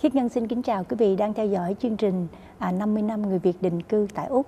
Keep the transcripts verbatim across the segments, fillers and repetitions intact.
Khiết Ngân xin kính chào quý vị đang theo dõi chương trình à, năm mươi năm người Việt định cư tại Úc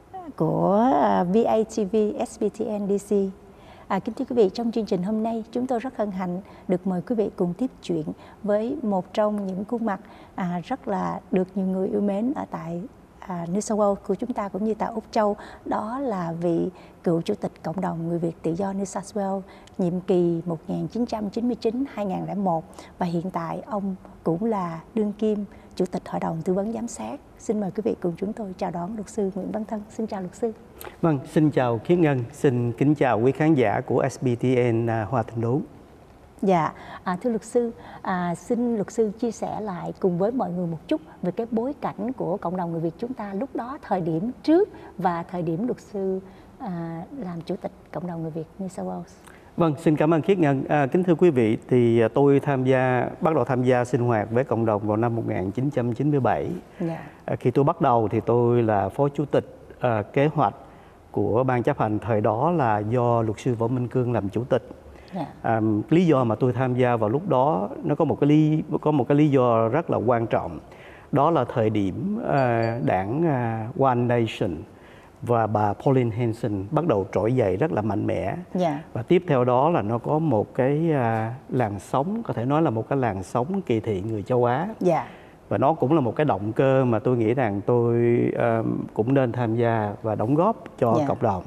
của à, vê a tê vê ét bê tê en đê xê. À, kính thưa quý vị, trong chương trình hôm nay chúng tôi rất hân hạnh được mời quý vị cùng tiếp chuyện với một trong những khuôn mặt à, rất là được nhiều người yêu mến ở tại à, New South Wales của chúng ta cũng như tại Úc Châu. Đó là vị cựu chủ tịch cộng đồng người Việt tự do New South Wales nhiệm kỳ một nghìn chín trăm chín mươi chín đến hai nghìn không trăm lẻ một, và hiện tại ông cũng là đương kim chủ tịch hội đồng tư vấn giám sát. Xin mời quý vị cùng chúng tôi chào đón luật sư Nguyễn Văn Thân. Xin chào luật sư. Vâng, xin chào Khiết Ngân, xin kính chào quý khán giả của ét bê tê en uh, Hoa Thanh Đốn. Dạ, à, thưa luật sư, à, xin luật sư chia sẻ lại cùng với mọi người một chút về cái bối cảnh của cộng đồng người Việt chúng ta lúc đó, thời điểm trước và thời điểm luật sư à, làm chủ tịch cộng đồng người Việt New South Wales. Vâng, xin cảm ơn Khiết Ngân. À, kính thưa quý vị, thì tôi tham gia bắt đầu tham gia sinh hoạt với cộng đồng vào năm một nghìn chín trăm chín mươi bảy. Dạ. À, khi tôi bắt đầu thì tôi là phó chủ tịch à, kế hoạch của ban chấp hành thời đó là do luật sư Võ Minh Cương làm chủ tịch. Yeah. À, lý do mà tôi tham gia vào lúc đó nó có một cái lý có một cái lý do rất là quan trọng, đó là thời điểm uh, đảng uh, One Nation và bà Pauline Hanson bắt đầu trỗi dậy rất là mạnh mẽ. Yeah. Và tiếp theo đó là nó có một cái uh, làn sóng, có thể nói là một cái làn sóng kỳ thị người châu Á. Yeah. Và nó cũng là một cái động cơ mà tôi nghĩ rằng tôi uh, cũng nên tham gia và đóng góp cho yeah. cộng đồng.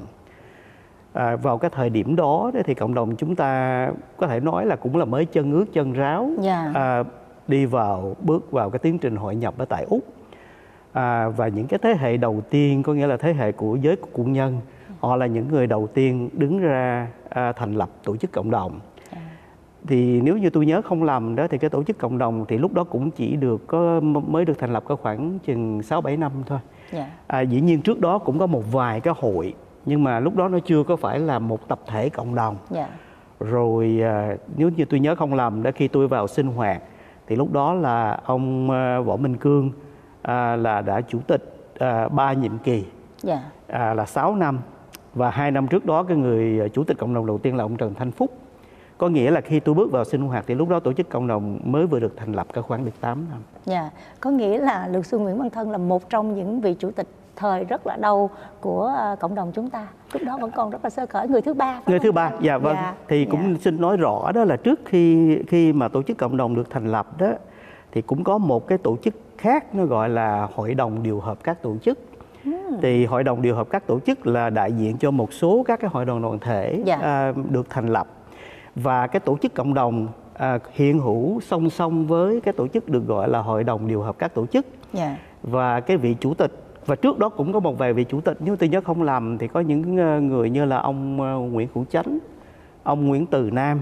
À, vào cái thời điểm đó thì cộng đồng chúng ta có thể nói là cũng là mới chân ướt chân ráo, yeah. à, đi vào bước vào cái tiến trình hội nhập ở tại Úc. À, và những cái thế hệ đầu tiên, có nghĩa là thế hệ của giới quân nhân, họ là những người đầu tiên đứng ra à, thành lập tổ chức cộng đồng. Yeah. Thì nếu như tôi nhớ không lầm đó thì cái tổ chức cộng đồng thì lúc đó cũng chỉ được có mới được thành lập có khoảng chừng sáu bảy năm thôi. Yeah. À, dĩ nhiên trước đó cũng có một vài cái hội, nhưng mà lúc đó nó chưa có phải là một tập thể cộng đồng. Yeah. Rồi à, nếu như tôi nhớ không lầm đó, khi tôi vào sinh hoạt thì lúc đó là ông à, Võ Minh Cương à, là đã chủ tịch à, ba nhiệm kỳ. Yeah. à, là sáu năm, và hai năm trước đó cái người chủ tịch cộng đồng đầu tiên là ông Trần Thanh Phúc. Có nghĩa là khi tôi bước vào sinh hoạt thì lúc đó tổ chức cộng đồng mới vừa được thành lập, có khoảng được tám năm. Yeah. Có nghĩa là luật sư Nguyễn Văn Thân là một trong những vị chủ tịch thời rất là lâu của uh, cộng đồng chúng ta. Lúc đó vẫn còn rất là sơ khởi, người thứ ba. Người thứ ba, dạ vâng. Dạ. Thì dạ. cũng xin nói rõ đó là trước khi khi mà tổ chức cộng đồng được thành lập đó, thì cũng có một cái tổ chức khác, nó gọi là Hội đồng điều hợp các tổ chức. Hmm. Thì Hội đồng điều hợp các tổ chức là đại diện cho một số các cái hội đồng đoàn thể dạ. uh, được thành lập. Và cái tổ chức cộng đồng uh, hiện hữu song song với cái tổ chức được gọi là Hội đồng điều hợp các tổ chức. Yeah. Và cái vị chủ tịch, và trước đó cũng có một vài vị chủ tịch, nếu tôi nhớ không lầm thì có những người như là ông Nguyễn Hữu Chánh, ông Nguyễn Từ Nam,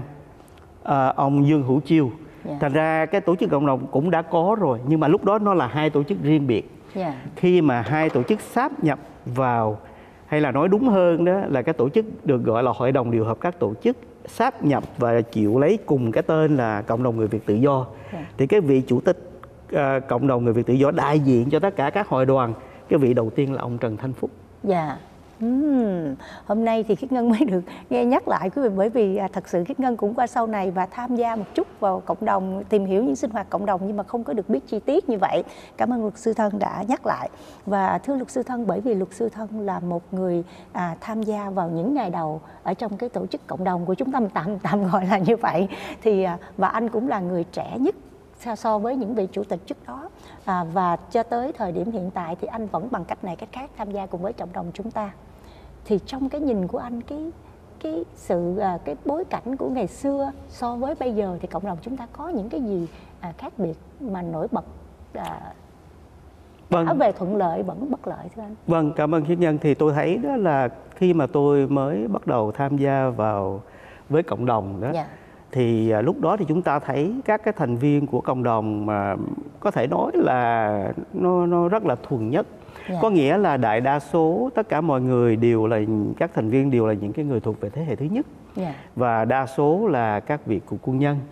ông Dương Hữu Chiêu. Yeah. Thành ra cái tổ chức cộng đồng cũng đã có rồi, nhưng mà lúc đó nó là hai tổ chức riêng biệt. Yeah. Khi mà hai tổ chức sáp nhập vào, hay là nói đúng hơn đó là cái tổ chức được gọi là Hội đồng điều hợp các tổ chức sáp nhập và chịu lấy cùng cái tên là Cộng đồng người Việt tự do. Yeah. Thì cái vị chủ tịch uh, Cộng đồng người Việt tự do đại diện cho tất cả các hội đoàn, cái vị đầu tiên là ông Trần Thanh Phúc. Dạ. Uhm. Hôm nay thì Khiết Ngân mới được nghe nhắc lại quý vị, bởi vì à, thật sự Khiết Ngân cũng qua sau này và tham gia một chút vào cộng đồng, tìm hiểu những sinh hoạt cộng đồng, nhưng mà không có được biết chi tiết như vậy. Cảm ơn luật sư Thân đã nhắc lại. Và thưa luật sư Thân, bởi vì luật sư Thân là một người à, tham gia vào những ngày đầu ở trong cái tổ chức cộng đồng của chúng ta, tạm tạm gọi là như vậy, thì à, và anh cũng là người trẻ nhất so với những vị chủ tịch trước đó, à, và cho tới thời điểm hiện tại thì anh vẫn bằng cách này cách khác tham gia cùng với cộng đồng chúng ta. Thì trong cái nhìn của anh, cái cái sự à, cái bối cảnh của ngày xưa so với bây giờ thì cộng đồng chúng ta có những cái gì à, khác biệt mà nổi bật à, vâng. cả về thuận lợi vẫn bất lợi thưa anh? Vâng, cảm ơn Khiết Nhân. Thì tôi thấy đó là khi mà tôi mới bắt đầu tham gia vào với cộng đồng đó, yeah. thì lúc đó thì chúng ta thấy các cái thành viên của cộng đồng mà có thể nói là nó, nó rất là thuần nhất. Yeah. Có nghĩa là đại đa số tất cả mọi người đều là, các thành viên đều là những cái người thuộc về thế hệ thứ nhất. Yeah. Và đa số là các vị cựu quân nhân.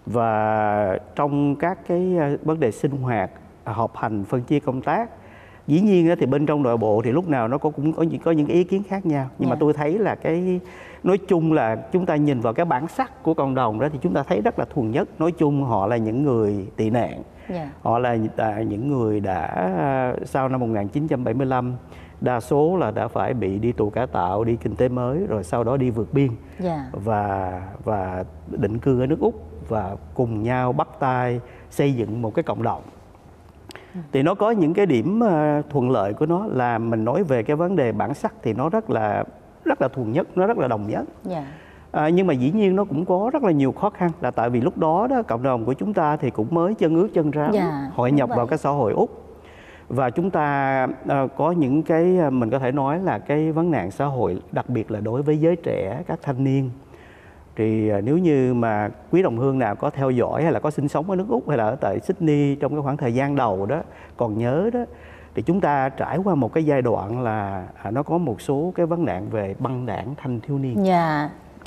Và trong các cái vấn đề sinh hoạt, họp hành, phân chia công tác, dĩ nhiên thì bên trong nội bộ thì lúc nào nó có cũng có những có những ý kiến khác nhau, nhưng yeah. mà tôi thấy là cái nói chung là chúng ta nhìn vào cái bản sắc của cộng đồng đó thì chúng ta thấy rất là thuần nhất. Nói chung họ là những người tị nạn, Yeah. Họ là à, những người đã sau năm một nghìn chín trăm bảy mươi lăm đa số là đã phải bị đi tù cải tạo, đi kinh tế mới, rồi sau đó đi vượt biên. Yeah. và và định cư ở nước Úc và cùng nhau bắt tay xây dựng một cái cộng đồng. Thì nó có những cái điểm uh, thuận lợi của nó là mình nói về cái vấn đề bản sắc thì nó rất là rất là thuần nhất, nó rất là đồng nhất. Yeah. À, nhưng mà dĩ nhiên nó cũng có rất là nhiều khó khăn, là tại vì lúc đó đó cộng đồng của chúng ta thì cũng mới chân ướt chân ráo, yeah, hội nhập vào cái xã hội Úc. Và chúng ta uh, có những cái uh, mình có thể nói là cái vấn nạn xã hội, đặc biệt là đối với giới trẻ, các thanh niên. Thì uh, nếu như mà quý đồng hương nào có theo dõi hay là có sinh sống ở nước Úc hay là ở tại Sydney trong cái khoảng thời gian đầu đó, còn nhớ đó, thì chúng ta trải qua một cái giai đoạn là à, nó có một số cái vấn nạn về băng đảng thanh thiếu niên. Yeah.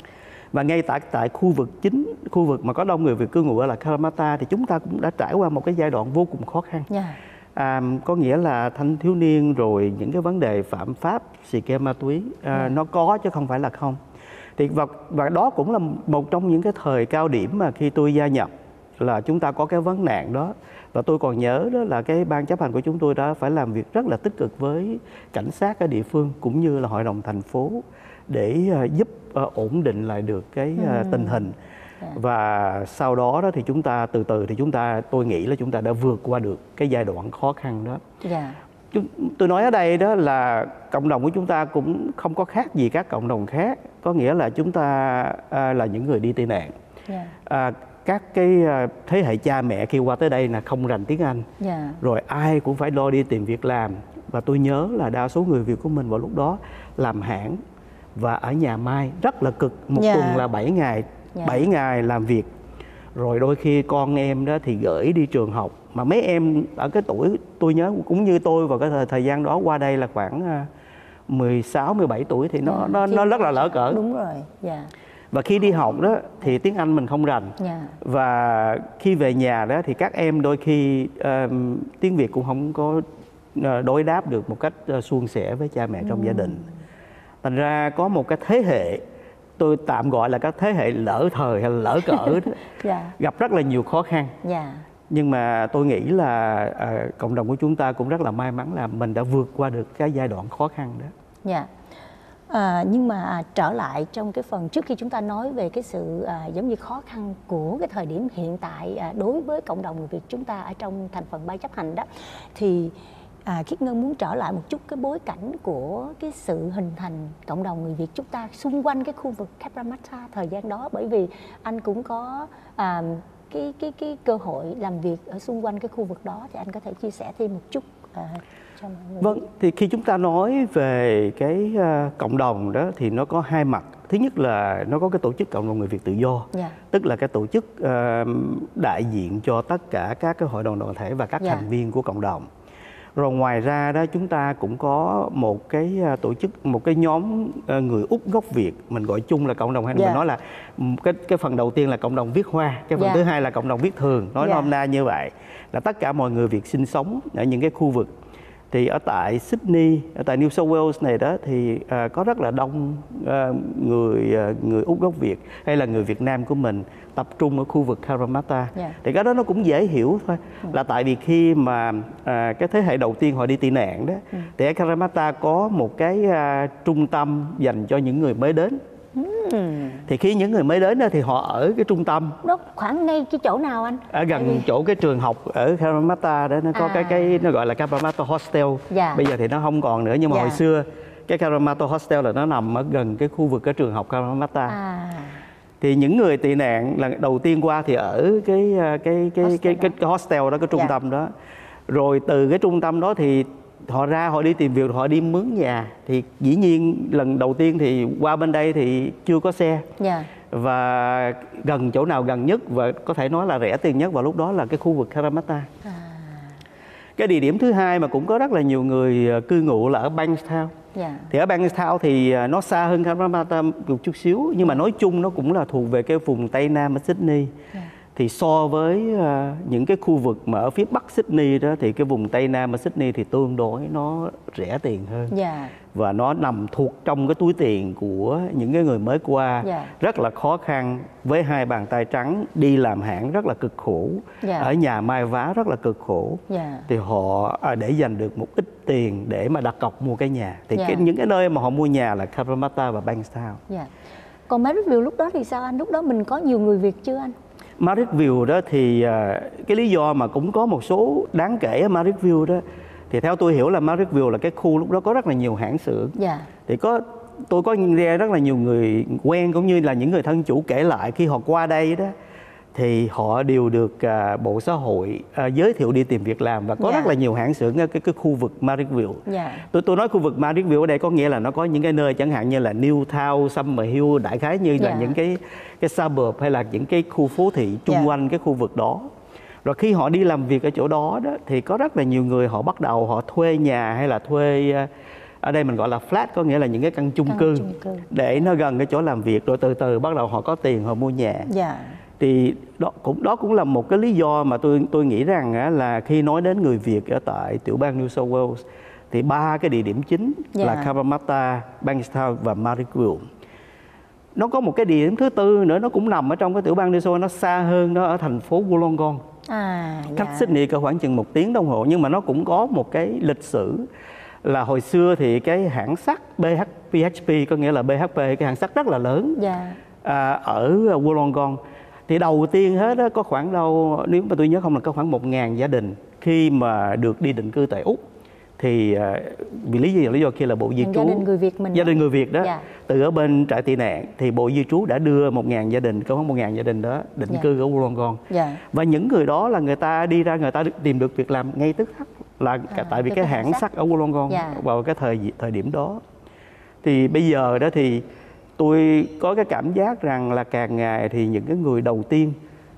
Và ngay tại tại khu vực chính, khu vực mà có đông người Việt cư ngụ ở là Kalamata, thì chúng ta cũng đã trải qua một cái giai đoạn vô cùng khó khăn. Yeah. À, có nghĩa là thanh thiếu niên rồi những cái vấn đề phạm pháp, xì ke ma túy à, yeah. nó có chứ không phải là không. Thì và, và đó cũng là một trong những cái thời cao điểm mà khi tôi gia nhập là chúng ta có cái vấn nạn đó. Và tôi còn nhớ đó là cái ban chấp hành của chúng tôi đã phải làm việc rất là tích cực với cảnh sát ở địa phương cũng như là hội đồng thành phố để uh, giúp uh, ổn định lại được cái uh, ừ. tình hình. Yeah. Và sau đó đó thì chúng ta từ từ thì chúng ta tôi nghĩ là chúng ta đã vượt qua được cái giai đoạn khó khăn đó. Yeah. Tôi nói ở đây đó là cộng đồng của chúng ta cũng không có khác gì các cộng đồng khác, có nghĩa là chúng ta à, là những người đi tị nạn. Yeah. À, các cái thế hệ cha mẹ khi qua tới đây là không rành tiếng Anh, yeah. rồi ai cũng phải lo đi tìm việc làm. Và tôi nhớ là đa số người Việt của mình vào lúc đó làm hãng và ở nhà mai rất là cực, một yeah. tuần là bảy ngày, yeah. bảy ngày làm việc. Rồi đôi khi con em đó thì gửi đi trường học, mà mấy em ở cái tuổi tôi nhớ cũng như tôi vào cái thời, thời gian đó qua đây là khoảng mười sáu, mười bảy tuổi thì nó yeah, nó nó rất là lỡ cỡ. Đúng rồi. Yeah. Và khi đi học đó thì tiếng Anh mình không rành. Yeah. Và khi về nhà đó thì các em đôi khi uh, tiếng Việt cũng không có uh, đối đáp được một cách uh, suôn sẻ với cha mẹ trong mm. gia đình. Thành ra có một cái thế hệ, tôi tạm gọi là các thế hệ lỡ thời hay là lỡ cỡ đó, yeah. gặp rất là nhiều khó khăn. Yeah. Nhưng mà tôi nghĩ là à, cộng đồng của chúng ta cũng rất là may mắn là mình đã vượt qua được cái giai đoạn khó khăn đó. Yeah. À, nhưng mà à, trở lại trong cái phần trước khi chúng ta nói về cái sự à, giống như khó khăn của cái thời điểm hiện tại à, đối với cộng đồng người Việt chúng ta ở trong thành phần ban chấp hành đó, thì À, Khiết Ngân muốn trở lại một chút cái bối cảnh của cái sự hình thành cộng đồng người Việt chúng ta xung quanh cái khu vực Cabramatta thời gian đó, bởi vì anh cũng có à, cái cái cái cơ hội làm việc ở xung quanh cái khu vực đó, thì anh có thể chia sẻ thêm một chút à, cho mọi người. Vâng, thì khi chúng ta nói về cái uh, cộng đồng đó thì nó có hai mặt. Thứ nhất là nó có cái tổ chức cộng đồng người Việt tự do, yeah. tức là cái tổ chức uh, đại diện cho tất cả các cái hội đồng đoàn thể và các yeah. thành viên của cộng đồng. Rồi ngoài ra đó chúng ta cũng có một cái tổ chức, một cái nhóm người Úc gốc Việt, mình gọi chung là cộng đồng, hay yeah. mình nói là cái cái phần đầu tiên là cộng đồng viết hoa, cái phần yeah. thứ hai là cộng đồng viết thường, nói yeah. nôm na như vậy, là tất cả mọi người Việt sinh sống ở những cái khu vực. Thì ở tại Sydney, ở tại New South Wales này đó thì uh, có rất là đông uh, người uh, người Úc gốc Việt hay là người Việt Nam của mình tập trung ở khu vực Cabramatta. Yeah. Thì cái đó nó cũng dễ hiểu thôi, ừ. là tại vì khi mà uh, cái thế hệ đầu tiên họ đi tị nạn đó, ừ. thì ở Cabramatta có một cái uh, trung tâm dành cho những người mới đến. Ừ. Thì khi những người mới đến đó thì họ ở cái trung tâm đó, khoảng ngay cái chỗ nào anh? Ở gần vì... chỗ cái trường học ở Cabramatta đó, nó có à. cái cái nó gọi là Cabramatta Hostel. Dạ. Bây giờ thì nó không còn nữa, nhưng mà dạ. hồi xưa cái Cabramatta Hostel là nó nằm ở gần cái khu vực cái trường học Cabramatta. À. Thì những người tị nạn lần đầu tiên qua thì ở cái cái cái cái hostel cái, cái, cái hostel đó, cái trung dạ. tâm đó. Rồi từ cái trung tâm đó thì họ ra, họ đi tìm việc, họ đi mướn nhà. Thì dĩ nhiên lần đầu tiên thì qua bên đây thì chưa có xe, yeah. và gần chỗ nào gần nhất và có thể nói là rẻ tiền nhất vào lúc đó là cái khu vực Cabramatta. À. Cái địa điểm thứ hai mà cũng có rất là nhiều người cư ngụ là ở Bankstown. Yeah. Thì ở Bankstown thì nó xa hơn Cabramatta một chút xíu, nhưng mà nói chung nó cũng là thuộc về cái vùng Tây Nam ở Sydney. Yeah. thì so với uh, những cái khu vực mà ở phía Bắc Sydney đó thì cái vùng Tây Nam ở Sydney thì tương đối nó rẻ tiền hơn. Dạ. Và nó nằm thuộc trong cái túi tiền của những cái người mới qua. Dạ. Rất là khó khăn, với hai bàn tay trắng, đi làm hãng rất là cực khổ. Dạ. Ở nhà may vá rất là cực khổ. Dạ. Thì họ à, để dành được một ít tiền để mà đặt cọc mua cái nhà. Thì Dạ. cái, những cái nơi mà họ mua nhà là Cabramatta và Bankstown. Dạ. Còn Marrickville lúc đó thì sao anh? Lúc đó mình có nhiều người Việt chưa anh? Marrickville đó thì à, cái lý do mà cũng có một số đáng kể ở Marrickville đó, thì theo tôi hiểu là Marrickville là cái khu lúc đó có rất là nhiều hãng xưởng. Dạ. Thì có tôi có nghe rất là nhiều người quen cũng như là những người thân chủ kể lại khi họ qua đây đó thì họ đều được uh, Bộ Xã hội uh, giới thiệu đi tìm việc làm, và có Dạ. rất là nhiều hãng xưởng ở cái, cái khu vực Marrickville. Dạ. Tôi tôi nói khu vực Marrickville ở đây có nghĩa là nó có những cái nơi chẳng hạn như là Newtown, Summerhill, đại khái như Dạ. là những cái cái suburb hay là những cái khu phố thị chung Dạ. quanh cái khu vực đó. Rồi khi họ đi làm việc ở chỗ đó đó thì có rất là nhiều người họ bắt đầu họ thuê nhà hay là thuê uh, ở đây mình gọi là flat, có nghĩa là những cái căn chung Căn cư chung cư. để nó gần cái chỗ làm việc, rồi từ từ bắt đầu họ có tiền họ mua nhà. Dạ. Thì đó cũng đó cũng là một cái lý do mà tôi tôi nghĩ rằng á, là khi nói đến người Việt ở tại tiểu bang New South Wales thì ba cái địa điểm chính Dạ. là Cabramatta, Bankstown và Marrickville. Nó có một cái địa điểm thứ tư nữa, nó cũng nằm ở trong cái tiểu bang New South Wales, nó xa hơn, nó ở thành phố Wollongong. À, Cách dạ. Sydney cỡ khoảng chừng một tiếng đồng hồ, nhưng mà nó cũng có một cái lịch sử là hồi xưa thì cái hãng sắt bê hát pê, có nghĩa là bê hát pê, cái hãng sắt rất là lớn. Dạ. à, ở Wollongong. Thì đầu tiên hết đó, có khoảng đâu, nếu mà tôi nhớ không là có khoảng một ngàn gia đình khi mà được đi định cư tại Úc. Thì vì lý do lý do kia là Bộ Di trú, gia đình người Việt mình gia đình người Việt đó, dạ. từ ở bên trại tị nạn thì Bộ Di trú đã đưa một ngàn gia đình, có khoảng một ngàn gia đình đó định dạ. cư ở Wollongong. Dạ. Và những người đó là người ta đi ra, người ta tìm được việc làm ngay tức khắc, là à, tại vì cái, cái hãng sắt ở Wollongong dạ. vào cái thời thời điểm đó. Thì bây giờ đó thì tôi có cái cảm giác rằng là càng ngày thì những cái người đầu tiên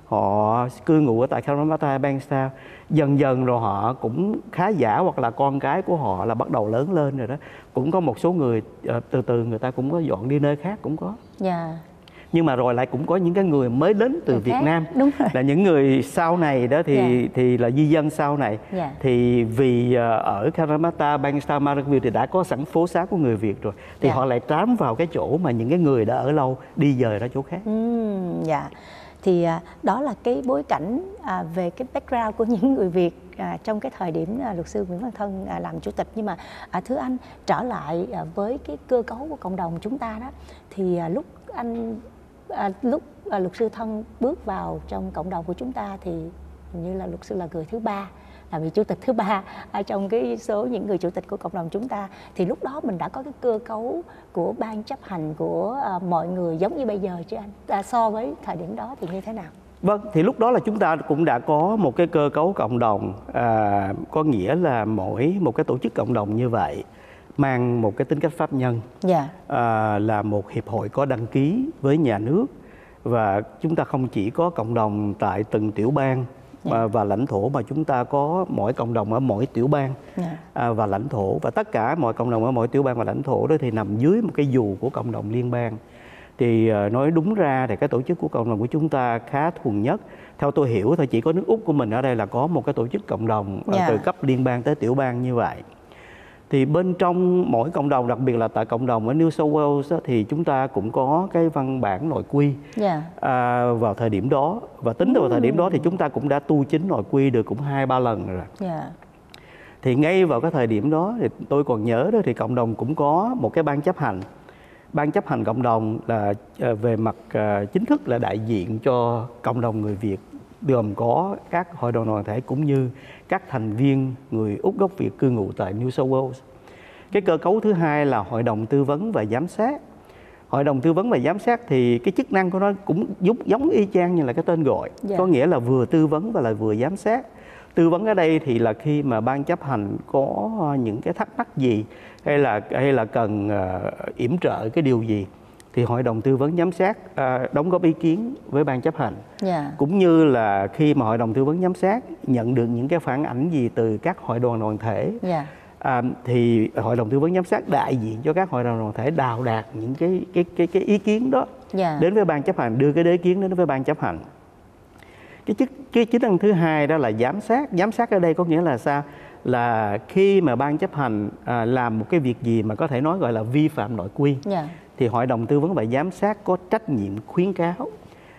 họ cư ngụ ở tại Cabramatta, Bankstown, dần dần rồi họ cũng khá giả, hoặc là con cái của họ là bắt đầu lớn lên rồi đó. Cũng có một số người uh, từ từ người ta cũng có dọn đi nơi khác cũng có. Dạ. Nhưng mà rồi lại cũng có những cái người mới đến từ người Việt khác. Nam, đúng rồi. là những người sau này đó thì dạ. thì là di dân sau này. dạ. Thì vì uh, ở Cabramatta, Bankstown, Marrickville thì đã có sẵn phố xá của người Việt rồi, thì dạ. họ lại trám vào cái chỗ mà những cái người đã ở lâu đi dời ra chỗ khác. uhm, Dạ. Thì à, đó là cái bối cảnh à, về cái background của những người Việt à, trong cái thời điểm à, luật sư Nguyễn Văn Thân à, làm chủ tịch. Nhưng mà à, thưa anh, trở lại à, với cái cơ cấu của cộng đồng chúng ta đó, thì à, lúc anh à, lúc à, luật sư Thân bước vào trong cộng đồng của chúng ta thì hình như là luật sư là người thứ ba, là vị chủ tịch thứ ba ở trong cái số những người chủ tịch của cộng đồng chúng ta. Thì lúc đó mình đã có cái cơ cấu của ban chấp hành của uh, mọi người giống như bây giờ chứ anh? À, so với thời điểm đó thì như thế nào? Vâng, thì lúc đó là chúng ta cũng đã có một cái cơ cấu cộng đồng, à, có nghĩa là mỗi một cái tổ chức cộng đồng như vậy mang một cái tính cách pháp nhân, dạ. à, là một hiệp hội có đăng ký với nhà nước, và chúng ta không chỉ có cộng đồng tại từng tiểu bang Và, và lãnh thổ, mà chúng ta có mỗi cộng đồng ở mỗi tiểu bang yeah. à, và lãnh thổ, và tất cả mọi cộng đồng ở mỗi tiểu bang và lãnh thổ đó thì nằm dưới một cái dù của cộng đồng liên bang. Thì uh, nói đúng ra thì cái tổ chức của cộng đồng của chúng ta khá thuần nhất. Theo tôi hiểu thì chỉ có nước Úc của mình ở đây là có một cái tổ chức cộng đồng yeah. từ cấp liên bang tới tiểu bang như vậy. Thì bên trong mỗi cộng đồng, đặc biệt là tại cộng đồng ở New South Wales đó, thì chúng ta cũng có cái văn bản nội quy yeah. à, vào thời điểm đó. Và tính từ vào thời điểm đó thì chúng ta cũng đã tu chính nội quy được cũng hai ba lần rồi. Yeah. Thì ngay vào cái thời điểm đó thì tôi còn nhớ đó, thì cộng đồng cũng có một cái ban chấp hành. Ban chấp hành cộng đồng là về mặt uh, chính thức là đại diện cho cộng đồng người Việt, gồm có các hội đồng đoàn thể cũng như các thành viên người Úc gốc Việt cư ngụ tại New South Wales. Cái cơ cấu thứ hai là hội đồng tư vấn và giám sát. Hội đồng tư vấn và giám sát thì cái chức năng của nó cũng giống, giống y chang như là cái tên gọi. Yeah. Có nghĩa là vừa tư vấn và là vừa giám sát. Tư vấn ở đây thì là khi mà ban chấp hành có những cái thắc mắc gì hay là hay là cần uh, yểm trợ cái điều gì thì hội đồng tư vấn giám sát uh, đóng góp ý kiến với ban chấp hành. Yeah. Cũng như là khi mà hội đồng tư vấn giám sát nhận được những cái phản ảnh gì từ các hội đoàn đoàn thể, yeah. à, thì hội đồng tư vấn giám sát đại diện cho các hội đồng đoàn thể đào đạt những cái cái cái cái ý kiến đó yeah. đến với ban chấp hành, đưa cái ý kiến đến với ban chấp hành. Cái chức cái chức năng thứ hai đó là giám sát. Giám sát ở đây có nghĩa là sao? Là khi mà ban chấp hành à, làm một cái việc gì mà có thể nói gọi là vi phạm nội quy, yeah. thì hội đồng tư vấn và giám sát có trách nhiệm khuyến cáo.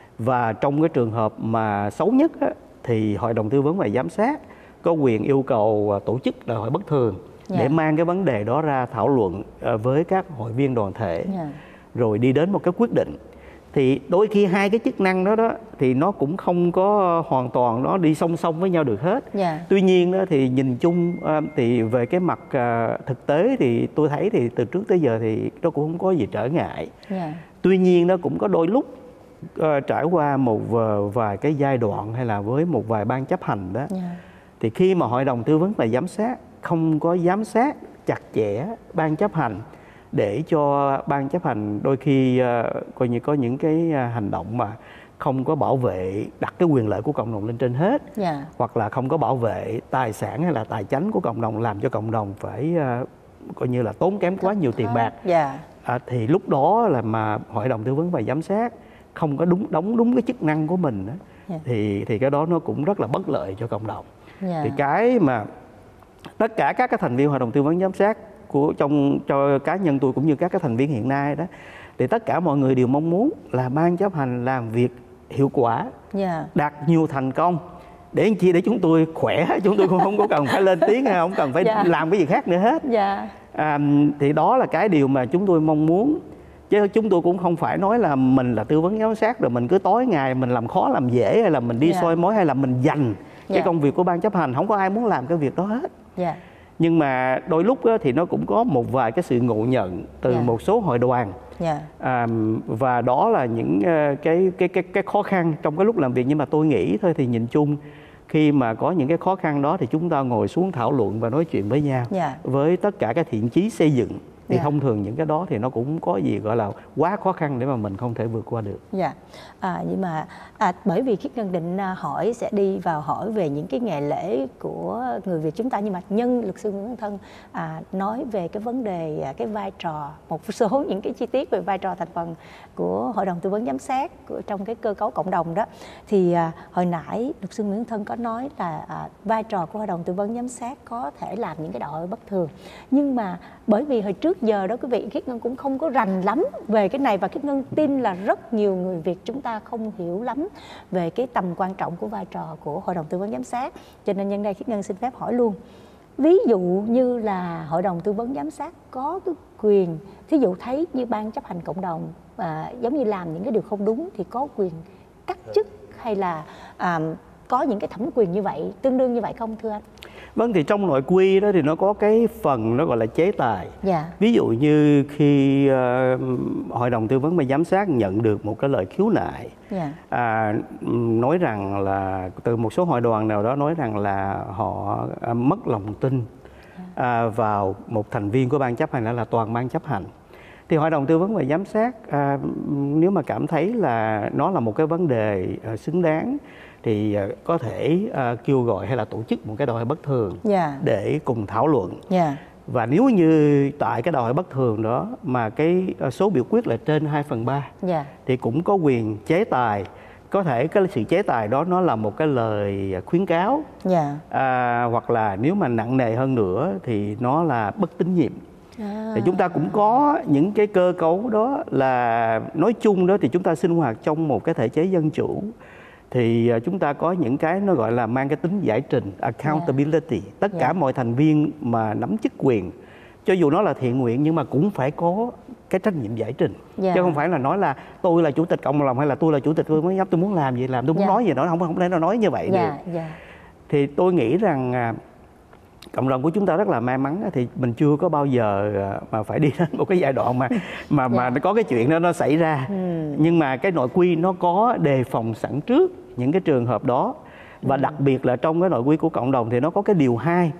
Và trong cái trường hợp mà xấu nhất á, thì hội đồng tư vấn và giám sát có quyền yêu cầu tổ chức đại hội bất thường, yeah. để mang cái vấn đề đó ra thảo luận với các hội viên đoàn thể, yeah. rồi đi đến một cái quyết định. Thì đôi khi hai cái chức năng đó đó thì nó cũng không có hoàn toàn nó đi song song với nhau được hết. Yeah. Tuy nhiên đó thì nhìn chung thì về cái mặt thực tế thì tôi thấy thì từ trước tới giờ thì nó cũng không có gì trở ngại. Yeah. Tuy nhiên nó cũng có đôi lúc uh, trải qua một vài cái giai đoạn hay là với một vài ban chấp hành đó, yeah. thì khi mà hội đồng tư vấn và giám sát không có giám sát chặt chẽ ban chấp hành, để cho ban chấp hành đôi khi uh, coi như có những cái uh, hành động mà không có bảo vệ đặt cái quyền lợi của cộng đồng lên trên hết, yeah. hoặc là không có bảo vệ tài sản hay là tài chánh của cộng đồng, làm cho cộng đồng phải uh, coi như là tốn kém quá nhiều tiền bạc, yeah. à, thì lúc đó là mà hội đồng tư vấn và giám sát không có đúng đóng đúng cái chức năng của mình đó, yeah. thì thì cái đó nó cũng rất là bất lợi cho cộng đồng. Yeah. Thì cái mà tất cả các cái thành viên hội đồng tư vấn giám sát của trong cho cá nhân tôi cũng như các cái thành viên hiện nay đó, thì tất cả mọi người đều mong muốn là ban chấp hành làm việc hiệu quả, yeah. đạt nhiều thành công, để làm chi để chúng tôi khỏe, chúng tôi cũng không có cần phải lên tiếng hay không cần phải yeah. làm cái gì khác nữa hết. Yeah. À, thì đó là cái điều mà chúng tôi mong muốn, chứ chúng tôi cũng không phải nói là mình là tư vấn giám sát rồi mình cứ tối ngày mình làm khó làm dễ, hay là mình đi yeah. soi mói, hay là mình dành yeah. cái công việc của ban chấp hành. Không có ai muốn làm cái việc đó hết. Yeah. Nhưng mà đôi lúc thì nó cũng có một vài cái sự ngộ nhận từ yeah. một số hội đoàn, yeah. à, và đó là những cái cái cái cái khó khăn trong cái lúc làm việc. Nhưng mà tôi nghĩ thôi thì nhìn chung khi mà có những cái khó khăn đó thì chúng ta ngồi xuống thảo luận và nói chuyện với nhau, yeah. với tất cả các thiện chí xây dựng. Thì yeah. thông thường những cái đó thì nó cũng có gì gọi là quá khó khăn để mà mình không thể vượt qua được. Dạ. Yeah. À, nhưng mà à, bởi vì Khiết Ngân định hỏi sẽ đi vào hỏi về những cái ngày lễ của người Việt chúng ta, nhưng mà nhân luật sư Nguyễn Thân à, nói về cái vấn đề cái vai trò, một số những cái chi tiết về vai trò thành phần của hội đồng tư vấn giám sát của, trong cái cơ cấu cộng đồng đó, thì à, hồi nãy luật sư Nguyễn Thân có nói là à, vai trò của hội đồng tư vấn giám sát có thể làm những cái đại hội bất thường, nhưng mà bởi vì hồi trước giờ đó quý vị, Khiết Ngân cũng không có rành lắm về cái này, và Khiết Ngân tin là rất nhiều người Việt chúng ta không hiểu lắm về cái tầm quan trọng của vai trò của hội đồng tư vấn giám sát. Cho nên nhân đây Khiết Ngân xin phép hỏi luôn, ví dụ như là hội đồng tư vấn giám sát có cái quyền, thí dụ thấy như ban chấp hành cộng đồng à, giống như làm những cái điều không đúng thì có quyền cắt chức hay là à, có những cái thẩm quyền như vậy, tương đương như vậy không thưa anh? Vâng, thì trong nội quy đó thì nó có cái phần nó gọi là chế tài. Yeah. Ví dụ như khi uh, hội đồng tư vấn và giám sát nhận được một cái lời khiếu nại, yeah. à, nói rằng là từ một số hội đoàn nào đó nói rằng là họ uh, mất lòng tin uh, vào một thành viên của ban chấp hành, đó là toàn ban chấp hành, thì hội đồng tư vấn và giám sát à, nếu mà cảm thấy là nó là một cái vấn đề à, xứng đáng thì à, có thể à, kêu gọi hay là tổ chức một cái đại hội bất thường, yeah. để cùng thảo luận. Yeah. Và nếu như tại cái đại hội bất thường đó mà cái số biểu quyết là trên hai phần ba, yeah. thì cũng có quyền chế tài. Có thể cái sự chế tài đó nó là một cái lời khuyến cáo, yeah. à, hoặc là nếu mà nặng nề hơn nữa thì nó là bất tín nhiệm. À. Thì chúng ta cũng có những cái cơ cấu đó, là nói chung đó thì chúng ta sinh hoạt trong một cái thể chế dân chủ thì chúng ta có những cái nó gọi là mang cái tính giải trình, accountability. Yeah. Tất cả yeah. mọi thành viên mà nắm chức quyền, cho dù nó là thiện nguyện nhưng mà cũng phải có cái trách nhiệm giải trình, yeah. chứ không phải là nói là tôi là chủ tịch cộng đồng hay là tôi là chủ tịch tôi mới tôi muốn làm gì làm, tôi muốn yeah. nói gì nói, không không thể nào nói như vậy yeah. được. Yeah. Thì tôi nghĩ rằng cộng đồng của chúng ta rất là may mắn, thì mình chưa có bao giờ mà phải đi đến một cái giai đoạn mà mà yeah. mà có cái chuyện đó nó xảy ra. Ừ. Nhưng mà cái nội quy nó có đề phòng sẵn trước những cái trường hợp đó, và ừ. đặc biệt là trong cái nội quy của cộng đồng thì nó có cái điều hai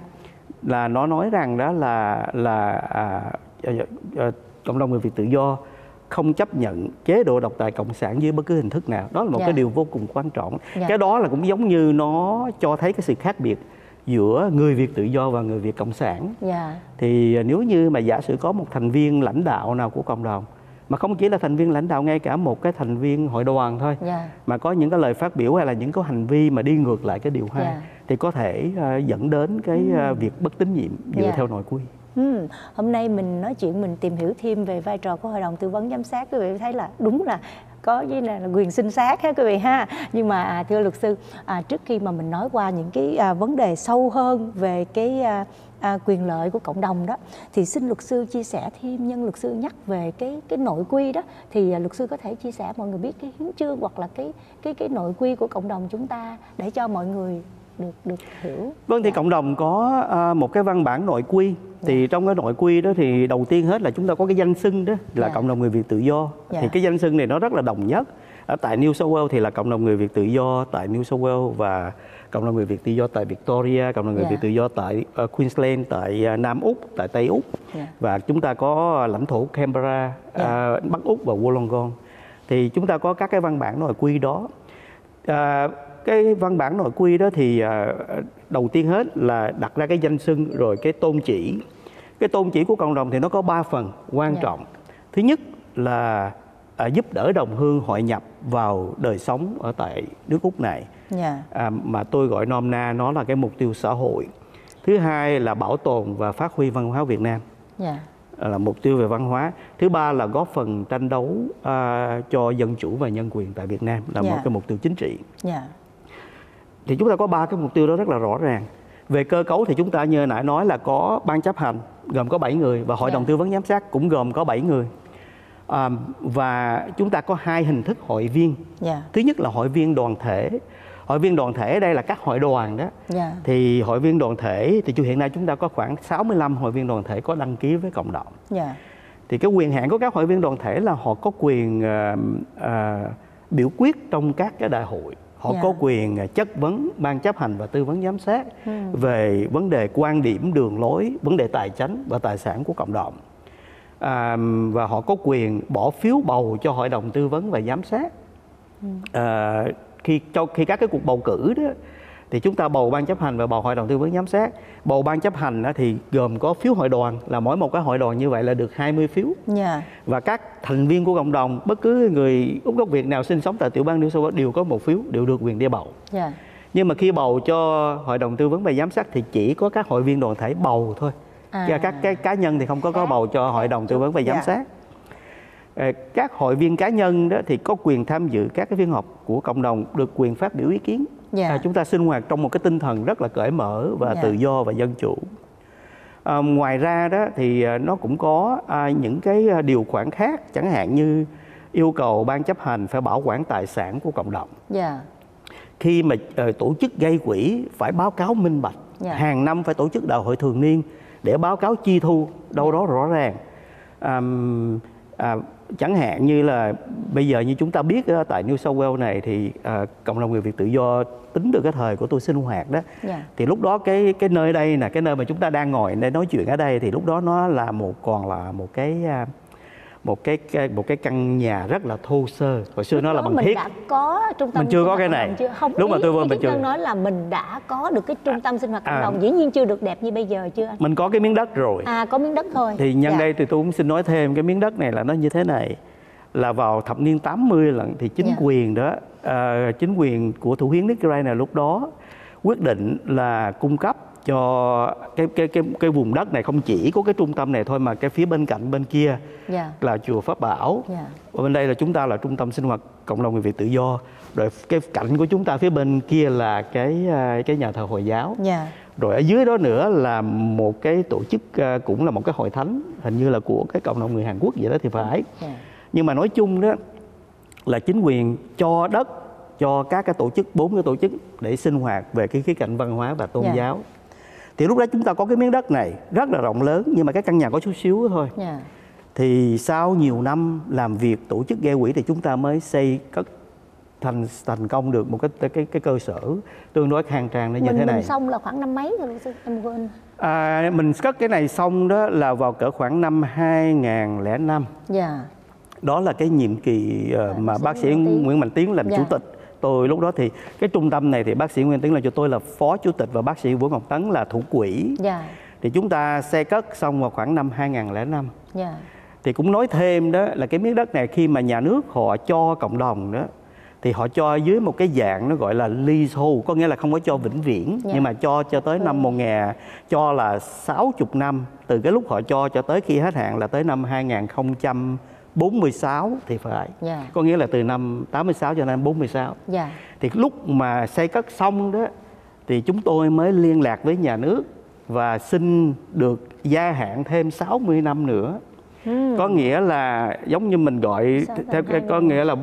là nó nói rằng đó là là à, à, à, cộng đồng người Việt tự do không chấp nhận chế độ độc tài cộng sản dưới bất cứ hình thức nào. Đó là một yeah. cái điều vô cùng quan trọng. Yeah. Cái đó là cũng giống như nó cho thấy cái sự khác biệt giữa người Việt tự do và người Việt cộng sản. Yeah. Thì nếu như mà giả sử có một thành viên lãnh đạo nào của cộng đồng mà không chỉ là thành viên lãnh đạo, ngay cả một cái thành viên hội đoàn thôi, yeah. mà có những cái lời phát biểu hay là những cái hành vi mà đi ngược lại cái điều hai, yeah. thì có thể uh, dẫn đến cái uh, việc bất tín nhiệm dựa yeah. theo nội quy. Ừ. Hôm nay mình nói chuyện, mình tìm hiểu thêm về vai trò của hội đồng tư vấn giám sát, quý vị thấy là đúng là có với là quyền sinh sát ha quý vị ha. Nhưng mà à, thưa luật sư, à, trước khi mà mình nói qua những cái à, vấn đề sâu hơn về cái à, à, quyền lợi của cộng đồng đó, thì xin luật sư chia sẻ thêm, nhân luật sư nhắc về cái cái nội quy đó, thì à, luật sư có thể chia sẻ mọi người biết cái hiến chương hoặc là cái cái cái nội quy của cộng đồng chúng ta để cho mọi người được được hiểu. Vâng, thì dạ. cộng đồng có uh, một cái văn bản nội quy. Thì dạ. trong cái nội quy đó thì đầu tiên hết là chúng ta có cái danh xưng đó là dạ. cộng đồng người Việt tự do. Dạ. Thì cái danh xưng này nó rất là đồng nhất. Ở tại New South Wales thì là cộng đồng người Việt tự do tại New South Wales, và cộng đồng người Việt tự do tại Victoria, cộng đồng người dạ. Việt tự do tại uh, Queensland, tại uh, Nam Úc, tại Tây Úc. Dạ. Và chúng ta có lãnh thổ Canberra, dạ. uh, Bắc Úc và Wollongong. Thì chúng ta có các cái văn bản nội quy đó. Uh, Cái văn bản nội quy đó thì đầu tiên hết là đặt ra cái danh xưng, rồi cái tôn chỉ. Cái tôn chỉ của cộng đồng thì nó có ba phần quan yeah. trọng. Thứ nhất là à, giúp đỡ đồng hương hội nhập vào đời sống ở tại nước Úc này, yeah. à, mà tôi gọi nôm na nó là cái mục tiêu xã hội. Thứ hai là bảo tồn và phát huy văn hóa Việt Nam, yeah. là mục tiêu về văn hóa. Thứ ba là góp phần tranh đấu à, cho dân chủ và nhân quyền tại Việt Nam, là yeah. một cái mục tiêu chính trị. Yeah. Thì chúng ta có ba cái mục tiêu đó rất là rõ ràng. Về cơ cấu thì chúng ta như nãy nói là có ban chấp hành gồm có bảy người, và hội yeah. đồng tư vấn giám sát cũng gồm có bảy người. À, và chúng ta có hai hình thức hội viên. Yeah. Thứ nhất là hội viên đoàn thể. Hội viên đoàn thể đây là các hội đoàn đó. Yeah. Thì hội viên đoàn thể thì hiện nay chúng ta có khoảng sáu mươi lăm hội viên đoàn thể có đăng ký với cộng đồng. Yeah. Thì cái quyền hạn của các hội viên đoàn thể là họ có quyền uh, uh, biểu quyết trong các cái đại hội. Họ yeah. có quyền chất vấn ban chấp hành và tư vấn giám sát ừ. về vấn đề quan điểm, đường lối, vấn đề tài chính và tài sản của cộng đồng. À, và họ có quyền bỏ phiếu bầu cho hội đồng tư vấn và giám sát. Ừ. À, khi, cho, khi các cái cuộc bầu cử đó thì chúng ta bầu ban chấp hành và bầu hội đồng tư vấn giám sát. Bầu ban chấp hành đó thì gồm có phiếu hội đoàn, là mỗi một cái hội đoàn như vậy là được hai mươi phiếu. Yeah. Và các thành viên của cộng đồng, bất cứ người Úc gốc Việt nào sinh sống tại tiểu bang New South Wales đều có một phiếu, đều được quyền đi bầu. Yeah. Nhưng mà khi bầu cho hội đồng tư vấn và giám sát thì chỉ có các hội viên đoàn thể bầu thôi. À. Các cái cá nhân thì không có có bầu cho hội đồng tư vấn và giám yeah. sát. Các hội viên cá nhân đó thì có quyền tham dự các cái phiên họp của cộng đồng, được quyền phát biểu ý kiến. Yeah. À, chúng ta sinh hoạt trong một cái tinh thần rất là cởi mở và yeah. tự do và dân chủ. À, ngoài ra đó thì nó cũng có à, những cái điều khoản khác, chẳng hạn như yêu cầu ban chấp hành phải bảo quản tài sản của cộng đồng. Yeah. Khi mà uh, tổ chức gây quỹ phải báo cáo minh bạch, yeah. hàng năm phải tổ chức đại hội thường niên để báo cáo chi thu đâu yeah. đó rõ ràng. À, à, chẳng hạn như là bây giờ như chúng ta biết đó, tại New South Wales này thì à, cộng đồng người Việt tự do tính từ cái thời của tôi sinh hoạt đó, yeah. thì lúc đó cái cái nơi đây là cái nơi mà chúng ta đang ngồi để nói chuyện ở đây, thì lúc đó nó là một còn là một cái một cái, cái một cái căn nhà rất là thô sơ. Hồi xưa nó là bằng mình thiết. Đã có trung tâm mình chưa có cái này. Chưa? Không, lúc mà tôi vừa mình chưa nói là mình đã có được cái trung tâm sinh hoạt cộng à, đồng, dĩ nhiên chưa được đẹp như bây giờ chưa anh? Mình có cái miếng đất rồi. À, có miếng đất thôi. Thì nhân dạ. đây thì tôi cũng xin nói thêm, cái miếng đất này là nó như thế này, là vào thập niên tám mươi lần thì chính dạ. quyền đó à, chính quyền của thủ hiến Nick Gray này lúc đó quyết định là cung cấp cho cái cái cái cái vùng đất này không chỉ có cái trung tâm này thôi, mà cái phía bên cạnh bên kia yeah. là chùa Pháp Bảo, yeah. và bên đây là chúng ta là trung tâm sinh hoạt cộng đồng người Việt tự do, rồi cái cạnh của chúng ta phía bên kia là cái cái nhà thờ Hồi giáo, yeah. rồi ở dưới đó nữa là một cái tổ chức cũng là một cái hội thánh, hình như là của cái cộng đồng người Hàn Quốc vậy đó thì phải, yeah. nhưng mà nói chung đó là chính quyền cho đất cho các cái tổ chức, bốn cái tổ chức để sinh hoạt về cái khía cạnh văn hóa và tôn yeah. giáo. Thì lúc đó chúng ta có cái miếng đất này rất là rộng lớn, nhưng mà cái căn nhà có chút xíu thôi. Yeah. Thì sau nhiều năm làm việc tổ chức gây quỹ thì chúng ta mới xây cất thành thành công được một cái cái cái cơ sở tương đối khang trang như mình, thế này. Mình xong là khoảng năm mấy rồi em quên. À, mình cất cái này xong đó là vào cỡ khoảng năm hai nghìn lẻ năm. Yeah. Đó là cái nhiệm kỳ uh, mà bác sĩ Nguyễn Mạnh Tiến làm yeah. chủ tịch. Tôi lúc đó thì cái trung tâm này thì bác sĩ Nguyễn Tiến là cho tôi là phó chủ tịch và bác sĩ Vũ Ngọc Tấn là thủ quỹ. Yeah. Thì chúng ta xây cất xong vào khoảng năm hai nghìn lẻ năm. Yeah. Thì cũng nói thêm đó là cái miếng đất này khi mà nhà nước họ cho cộng đồng đó thì họ cho dưới một cái dạng nó gọi là leasehold, có nghĩa là không có cho vĩnh viễn, yeah. nhưng mà cho cho tới năm một nghìn, cho là sáu mươi năm, từ cái lúc họ cho cho tới khi hết hạn là tới năm hai nghìn không trăm bốn mươi sáu thì phải, yeah. có nghĩa là từ năm tám mươi sáu cho đến bốn mươi sáu. Yeah. Thì lúc mà xây cất xong đó thì chúng tôi mới liên lạc với nhà nước và xin được gia hạn thêm sáu mươi năm nữa. Ừ. Có nghĩa là giống như mình gọi theo cái có nghĩa là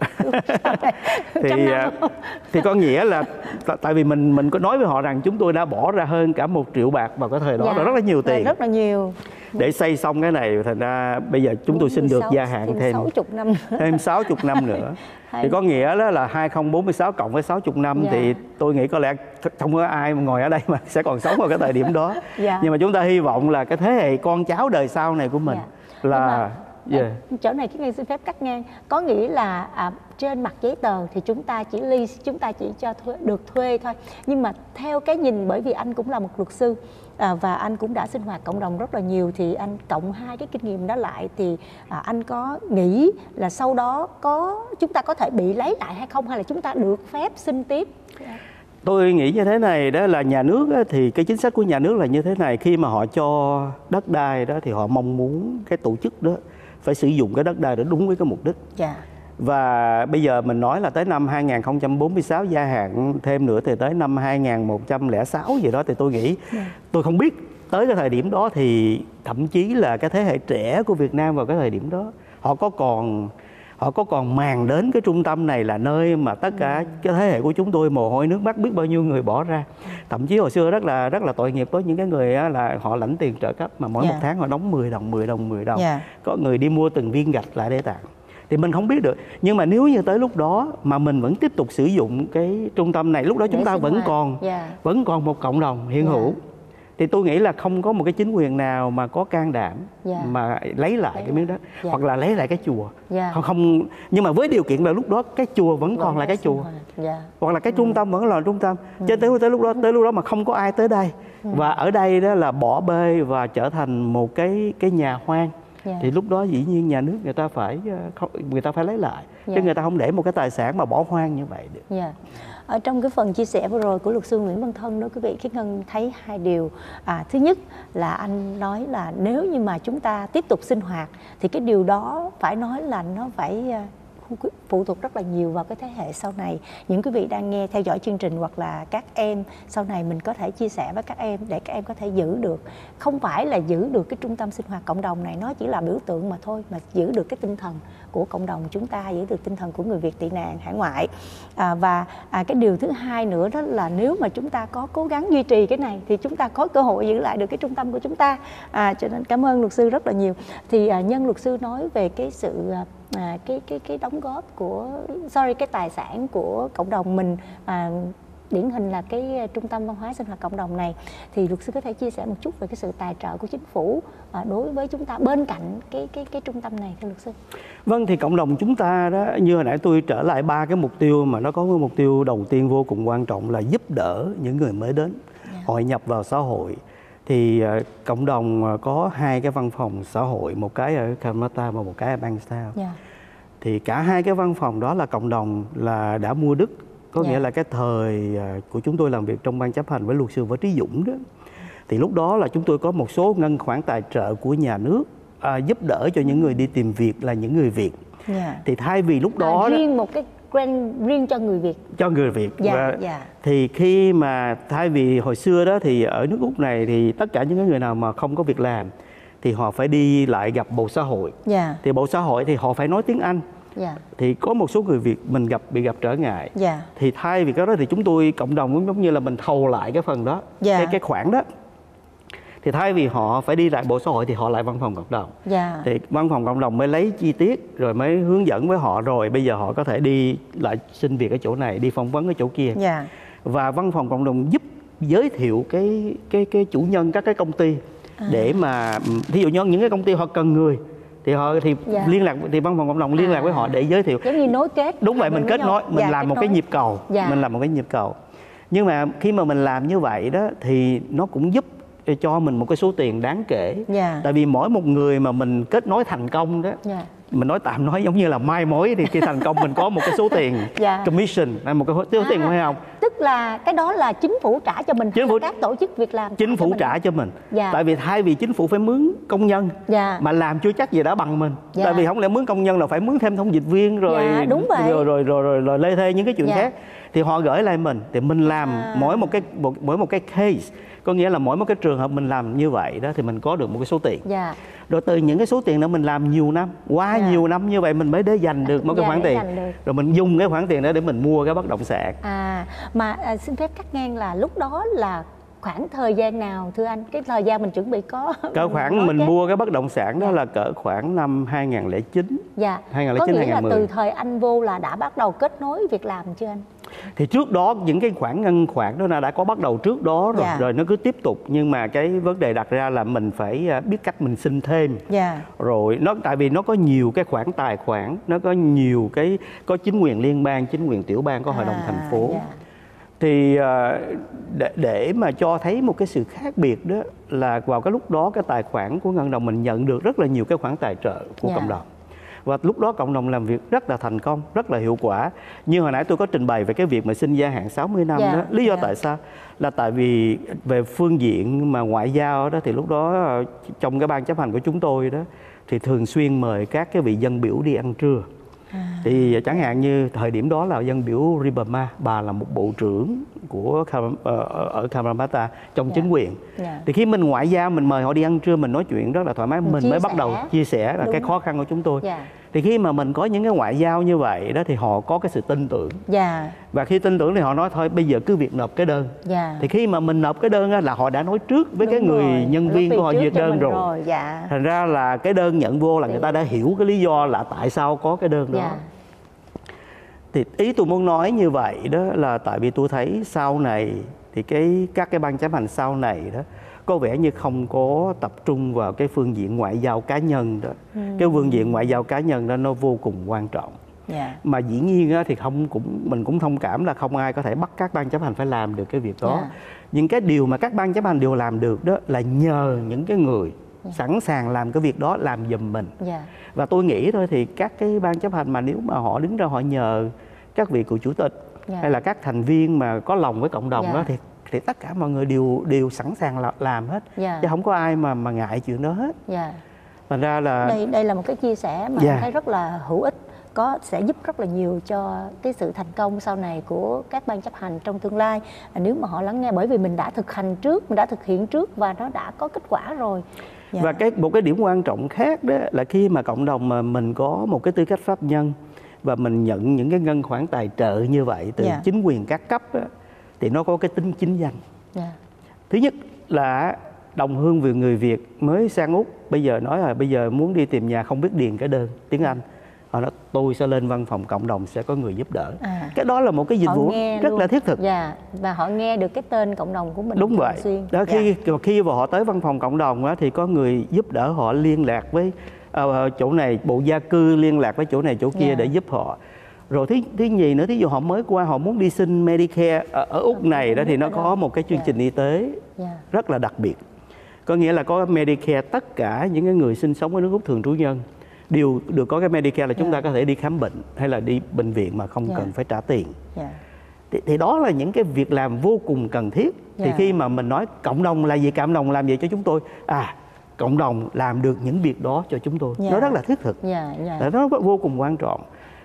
thì thì có nghĩa là tại vì mình mình có nói với họ rằng chúng tôi đã bỏ ra hơn cả một triệu bạc vào cái thời đó, dạ, rất là nhiều tiền, rất là nhiều để xây xong cái này. Thành ra bây giờ chúng tôi xin được gia hạn thêm sáu mươi năm thêm sáu mươi năm nữa. Thì có nghĩa đó là hai nghìn không trăm bốn mươi sáu cộng với sáu mươi năm, dạ. thì tôi nghĩ có lẽ không có ai mà ngồi ở đây mà sẽ còn sống vào cái thời điểm đó. Dạ. Nhưng mà chúng ta hy vọng là cái thế hệ con cháu đời sau này của mình, dạ. là yeah. chỗ này cái ngay xin phép cắt ngang, có nghĩa là à, trên mặt giấy tờ thì chúng ta chỉ lease, chúng ta chỉ cho thuê, được thuê thôi, nhưng mà theo cái nhìn, bởi vì anh cũng là một luật sư à, và anh cũng đã sinh hoạt cộng đồng rất là nhiều, thì anh cộng hai cái kinh nghiệm đó lại thì à, anh có nghĩ là sau đó có chúng ta có thể bị lấy lại hay không, hay là chúng ta được phép xin tiếp? Yeah. Tôi nghĩ như thế này, đó là nhà nước á, thì cái chính sách của nhà nước là như thế này, khi mà họ cho đất đai đó thì họ mong muốn cái tổ chức đó phải sử dụng cái đất đai đó đúng với cái mục đích. Yeah. Và bây giờ mình nói là tới năm hai nghìn không trăm bốn mươi sáu gia hạn thêm nữa thì tới năm hai nghìn một trăm lẻ sáu gì đó, thì tôi nghĩ, yeah. tôi không biết tới cái thời điểm đó thì thậm chí là cái thế hệ trẻ của Việt Nam vào cái thời điểm đó họ có còn họ có còn màng đến cái trung tâm này là nơi mà tất cả cái thế hệ của chúng tôi mồ hôi nước mắt biết bao nhiêu người bỏ ra. Thậm chí hồi xưa rất là rất là tội nghiệp, có những cái người là họ lãnh tiền trợ cấp mà mỗi yeah. một tháng họ đóng mười đồng, mười đồng, mười đồng. Yeah. Có người đi mua từng viên gạch lại để tặng. Thì mình không biết được. Nhưng mà nếu như tới lúc đó mà mình vẫn tiếp tục sử dụng cái trung tâm này, lúc đó chúng ta vẫn còn yeah. vẫn còn một cộng đồng hiện yeah. hữu. Thì tôi nghĩ là không có một cái chính quyền nào mà có can đảm yeah. mà lấy lại lấy cái miếng đất, yeah. hoặc là lấy lại cái chùa. Yeah. Không, không, nhưng mà với điều kiện là lúc đó cái chùa vẫn, vẫn còn là cái chùa, yeah. hoặc là cái ừ. trung tâm vẫn là trung tâm. Ừ. Cho tới tới lúc đó tới lúc đó mà không có ai tới đây, ừ. và ở đây đó là bỏ bê và trở thành một cái cái nhà hoang. Yeah. Thì lúc đó dĩ nhiên nhà nước người ta phải người ta phải lấy lại, yeah. chứ người ta không để một cái tài sản mà bỏ hoang như vậy được. Yeah. Ở trong cái phần chia sẻ vừa rồi của luật sư Nguyễn Văn Thân đó quý vị, Khiết Ngân thấy hai điều. À, thứ nhất là anh nói là nếu như mà chúng ta tiếp tục sinh hoạt thì cái điều đó phải nói là nó phải phụ thuộc rất là nhiều vào cái thế hệ sau này. Những quý vị đang nghe theo dõi chương trình hoặc là các em sau này, mình có thể chia sẻ với các em để các em có thể giữ được, không phải là giữ được cái trung tâm sinh hoạt cộng đồng này nó chỉ là biểu tượng mà thôi, mà giữ được cái tinh thần của cộng đồng chúng ta, giữ được tinh thần của người Việt tị nạn hải ngoại. À, và à, cái điều thứ hai nữa đó là nếu mà chúng ta có cố gắng duy trì cái này thì chúng ta có cơ hội giữ lại được cái trung tâm của chúng ta. À, cho nên cảm ơn luật sư rất là nhiều. Thì à, nhân luật sư nói về cái sự à, cái cái cái đóng góp của sorry cái tài sản của cộng đồng mình, à, điển hình là cái trung tâm văn hóa sinh hoạt cộng đồng này, thì luật sư có thể chia sẻ một chút về cái sự tài trợ của chính phủ à, đối với chúng ta bên cạnh cái cái cái trung tâm này, thưa luật sư? Vâng, thì cộng đồng chúng ta đó, như hồi nãy tôi trở lại ba cái mục tiêu mà nó có cái mục tiêu đầu tiên vô cùng quan trọng là giúp đỡ những người mới đến, yeah. hội nhập vào xã hội. Thì uh, cộng đồng uh, có hai cái văn phòng xã hội, một cái ở Calmata và một cái ở Bankstown. Yeah. Thì cả hai cái văn phòng đó là cộng đồng là đã mua đất. Có yeah. nghĩa là cái thời của chúng tôi làm việc trong ban chấp hành với luật sư Võ Trí Dũng đó, thì lúc đó là chúng tôi có một số ngân khoản tài trợ của nhà nước à, giúp đỡ cho những người đi tìm việc là những người Việt. Yeah. Thì thay vì lúc đó, à, riêng đó, một cái grant riêng cho người Việt. Cho người Việt. Yeah, và yeah. Thì khi mà thay vì hồi xưa đó thì ở nước Úc này thì tất cả những người nào mà không có việc làm thì họ phải đi lại gặp Bộ Xã hội. Yeah. Thì Bộ Xã hội thì họ phải nói tiếng Anh. Yeah. Thì có một số người Việt mình gặp bị gặp trở ngại. Yeah. Thì thay vì cái đó thì chúng tôi cộng đồng cũng giống như là mình thầu lại cái phần đó, yeah. cái cái khoản đó. Thì thay vì họ phải đi lại Bộ Xã hội thì họ lại văn phòng cộng đồng. Yeah. Thì văn phòng cộng đồng mới lấy chi tiết rồi mới hướng dẫn với họ, rồi bây giờ họ có thể đi lại xin việc ở chỗ này, đi phỏng vấn ở chỗ kia. Yeah. Và văn phòng cộng đồng giúp giới thiệu cái cái cái chủ nhân các cái công ty à. để mà thí dụ như những cái công ty họ cần người thì họ thì dạ. liên lạc thì văn phòng cộng đồng liên lạc à. với họ để giới thiệu, giống như nối kết. Đúng vậy, mình kết nối, mình dạ, làm một nối. cái nhịp cầu, dạ. mình làm một cái nhịp cầu. Nhưng mà khi mà mình làm như vậy đó thì nó cũng giúp cho mình một cái số tiền đáng kể. Yeah. Tại vì mỗi một người mà mình kết nối thành công đó, yeah. mình nói tạm nói giống như là mai mối, thì khi thành công mình có một cái số tiền yeah. commission hay một cái số tiền à, phải không? Tức là cái đó là chính phủ trả cho mình, chính phủ, các tổ chức việc làm chính phủ trả cho mình. Yeah. Tại vì thay vì chính phủ phải mướn công nhân yeah. mà làm chưa chắc gì đã bằng mình. Yeah. Tại vì không lẽ mướn công nhân là phải mướn thêm thông dịch viên rồi yeah, đúng vậy. rồi rồi rồi rồi, rồi lê thê những cái chuyện yeah. khác. Thì họ gửi lại mình thì mình làm à. mỗi một cái một, mỗi một cái case, có nghĩa là mỗi một cái trường hợp mình làm như vậy đó thì mình có được một cái số tiền. Yeah. Rồi từ những cái số tiền đó mình làm nhiều năm, qua yeah. nhiều năm như vậy mình mới để dành được một cái yeah, khoản tiền. Rồi mình dùng cái khoản tiền đó để mình mua cái bất động sản. À mà à, xin phép cắt ngang là lúc đó là khoảng thời gian nào thưa anh? Cái thời gian mình chuẩn bị có cỡ khoảng mình cái... mua cái bất động sản đó yeah. là cỡ khoảng năm hai nghìn lẻ chín. Dạ. hai nghìn lẻ chín, có nghĩa là từ thời anh vô là đã bắt đầu kết nối việc làm chưa anh? Thì trước đó những cái khoản ngân khoản đó đã có bắt đầu trước đó rồi, yeah. rồi nó cứ tiếp tục, nhưng mà cái vấn đề đặt ra là mình phải biết cách mình xin thêm. Yeah. Rồi nó tại vì nó có nhiều cái khoản tài khoản, nó có nhiều cái, có chính quyền liên bang, chính quyền tiểu bang, có hội đồng à, thành phố. Yeah. Thì để, để mà cho thấy một cái sự khác biệt đó là vào cái lúc đó cái tài khoản của Ngân Đồng mình nhận được rất là nhiều cái khoản tài trợ của yeah. cộng đồng. Và lúc đó cộng đồng làm việc rất là thành công, rất là hiệu quả. Như hồi nãy tôi có trình bày về cái việc mà xin gia hạn sáu mươi năm yeah, đó. Lý do yeah. tại sao? Là tại vì về phương diện mà ngoại giao đó thì lúc đó trong cái ban chấp hành của chúng tôi đó thì thường xuyên mời các cái vị dân biểu đi ăn trưa. À. Thì chẳng hạn như thời điểm đó là dân biểu Ribama, bà là một bộ trưởng của ở Kalamata trong yeah. chính quyền. Yeah. Thì khi mình ngoại giao mình mời họ đi ăn trưa, mình nói chuyện rất là thoải mái, mình, mình mới bắt đầu chia sẻ là đúng cái khó khăn của chúng tôi. Yeah. Thì khi mà mình có những cái ngoại giao như vậy đó thì họ có cái sự tin tưởng. Yeah. Và khi tin tưởng thì họ nói thôi bây giờ cứ việc nộp cái đơn. Yeah. Thì khi mà mình nộp cái đơn là họ đã nói trước với đúng cái người rồi. nhân viên của họ duyệt đơn rồi. rồi. Yeah. Thành ra là cái đơn nhận vô là người ta đã hiểu cái lý do là tại sao có cái đơn đó. Yeah. Thì ý tôi muốn nói như vậy đó là tại vì tôi thấy sau này thì cái các cái ban chấp hành sau này đó có vẻ như không có tập trung vào cái phương diện ngoại giao cá nhân đó. Ừ. Cái phương diện ngoại giao cá nhân đó nó vô cùng quan trọng. Yeah. Mà dĩ nhiên á, thì không cũng mình cũng thông cảm là không ai có thể bắt các ban chấp hành phải làm được cái việc đó. Yeah. Nhưng cái điều mà các ban chấp hành đều làm được đó là nhờ những cái người yeah. sẵn sàng làm cái việc đó làm giùm mình. Yeah. Và tôi nghĩ thôi thì các cái ban chấp hành mà nếu mà họ đứng ra họ nhờ các vị cựu chủ tịch yeah. hay là các thành viên mà có lòng với cộng đồng yeah. đó thì thì tất cả mọi người đều đều sẵn sàng làm hết, yeah. chứ không có ai mà mà ngại chuyện đó hết. Yeah. Thành ra là đây đây là một cái chia sẻ mà yeah. em thấy rất là hữu ích, có sẽ giúp rất là nhiều cho cái sự thành công sau này của các ban chấp hành trong tương lai nếu mà họ lắng nghe, bởi vì mình đã thực hành trước, mình đã thực hiện trước và nó đã có kết quả rồi. Yeah. Và cái một cái điểm quan trọng khác đó là khi mà cộng đồng mà mình có một cái tư cách pháp nhân và mình nhận những cái ngân khoản tài trợ như vậy từ yeah. chính quyền các cấp đó, thì nó có cái tính chính danh. Yeah. Thứ nhất là đồng hương về người Việt mới sang Úc bây giờ nói là bây giờ muốn đi tìm nhà không biết điền cái đơn tiếng Anh, họ nói tôi sẽ lên văn phòng cộng đồng sẽ có người giúp đỡ. À. Cái đó là một cái dịch họ vụ rất luôn. là thiết thực. Yeah. Và họ nghe được cái tên cộng đồng của mình. Đúng vậy. Xuyên. Đó, khi yeah. khi mà họ tới văn phòng cộng đồng á, thì có người giúp đỡ họ liên lạc với uh, chỗ này, bộ gia cư liên lạc với chỗ này chỗ kia yeah. để giúp họ. Rồi thứ, thứ nhì nữa, thí dụ họ mới qua họ muốn đi xin Medicare ở, ở Úc này đó thì nó có một cái chương trình y tế rất là đặc biệt. Có nghĩa là có Medicare, tất cả những cái người sinh sống ở nước Úc thường trú nhân đều được có cái Medicare, là chúng ta có thể đi khám bệnh hay là đi bệnh viện mà không cần phải trả tiền. Thì, thì đó là những cái việc làm vô cùng cần thiết. Thì khi mà mình nói cộng đồng là gì, cộng đồng làm gì cho chúng tôi, à cộng đồng làm được những việc đó cho chúng tôi, nó rất là thiết thực, nó vô cùng quan trọng.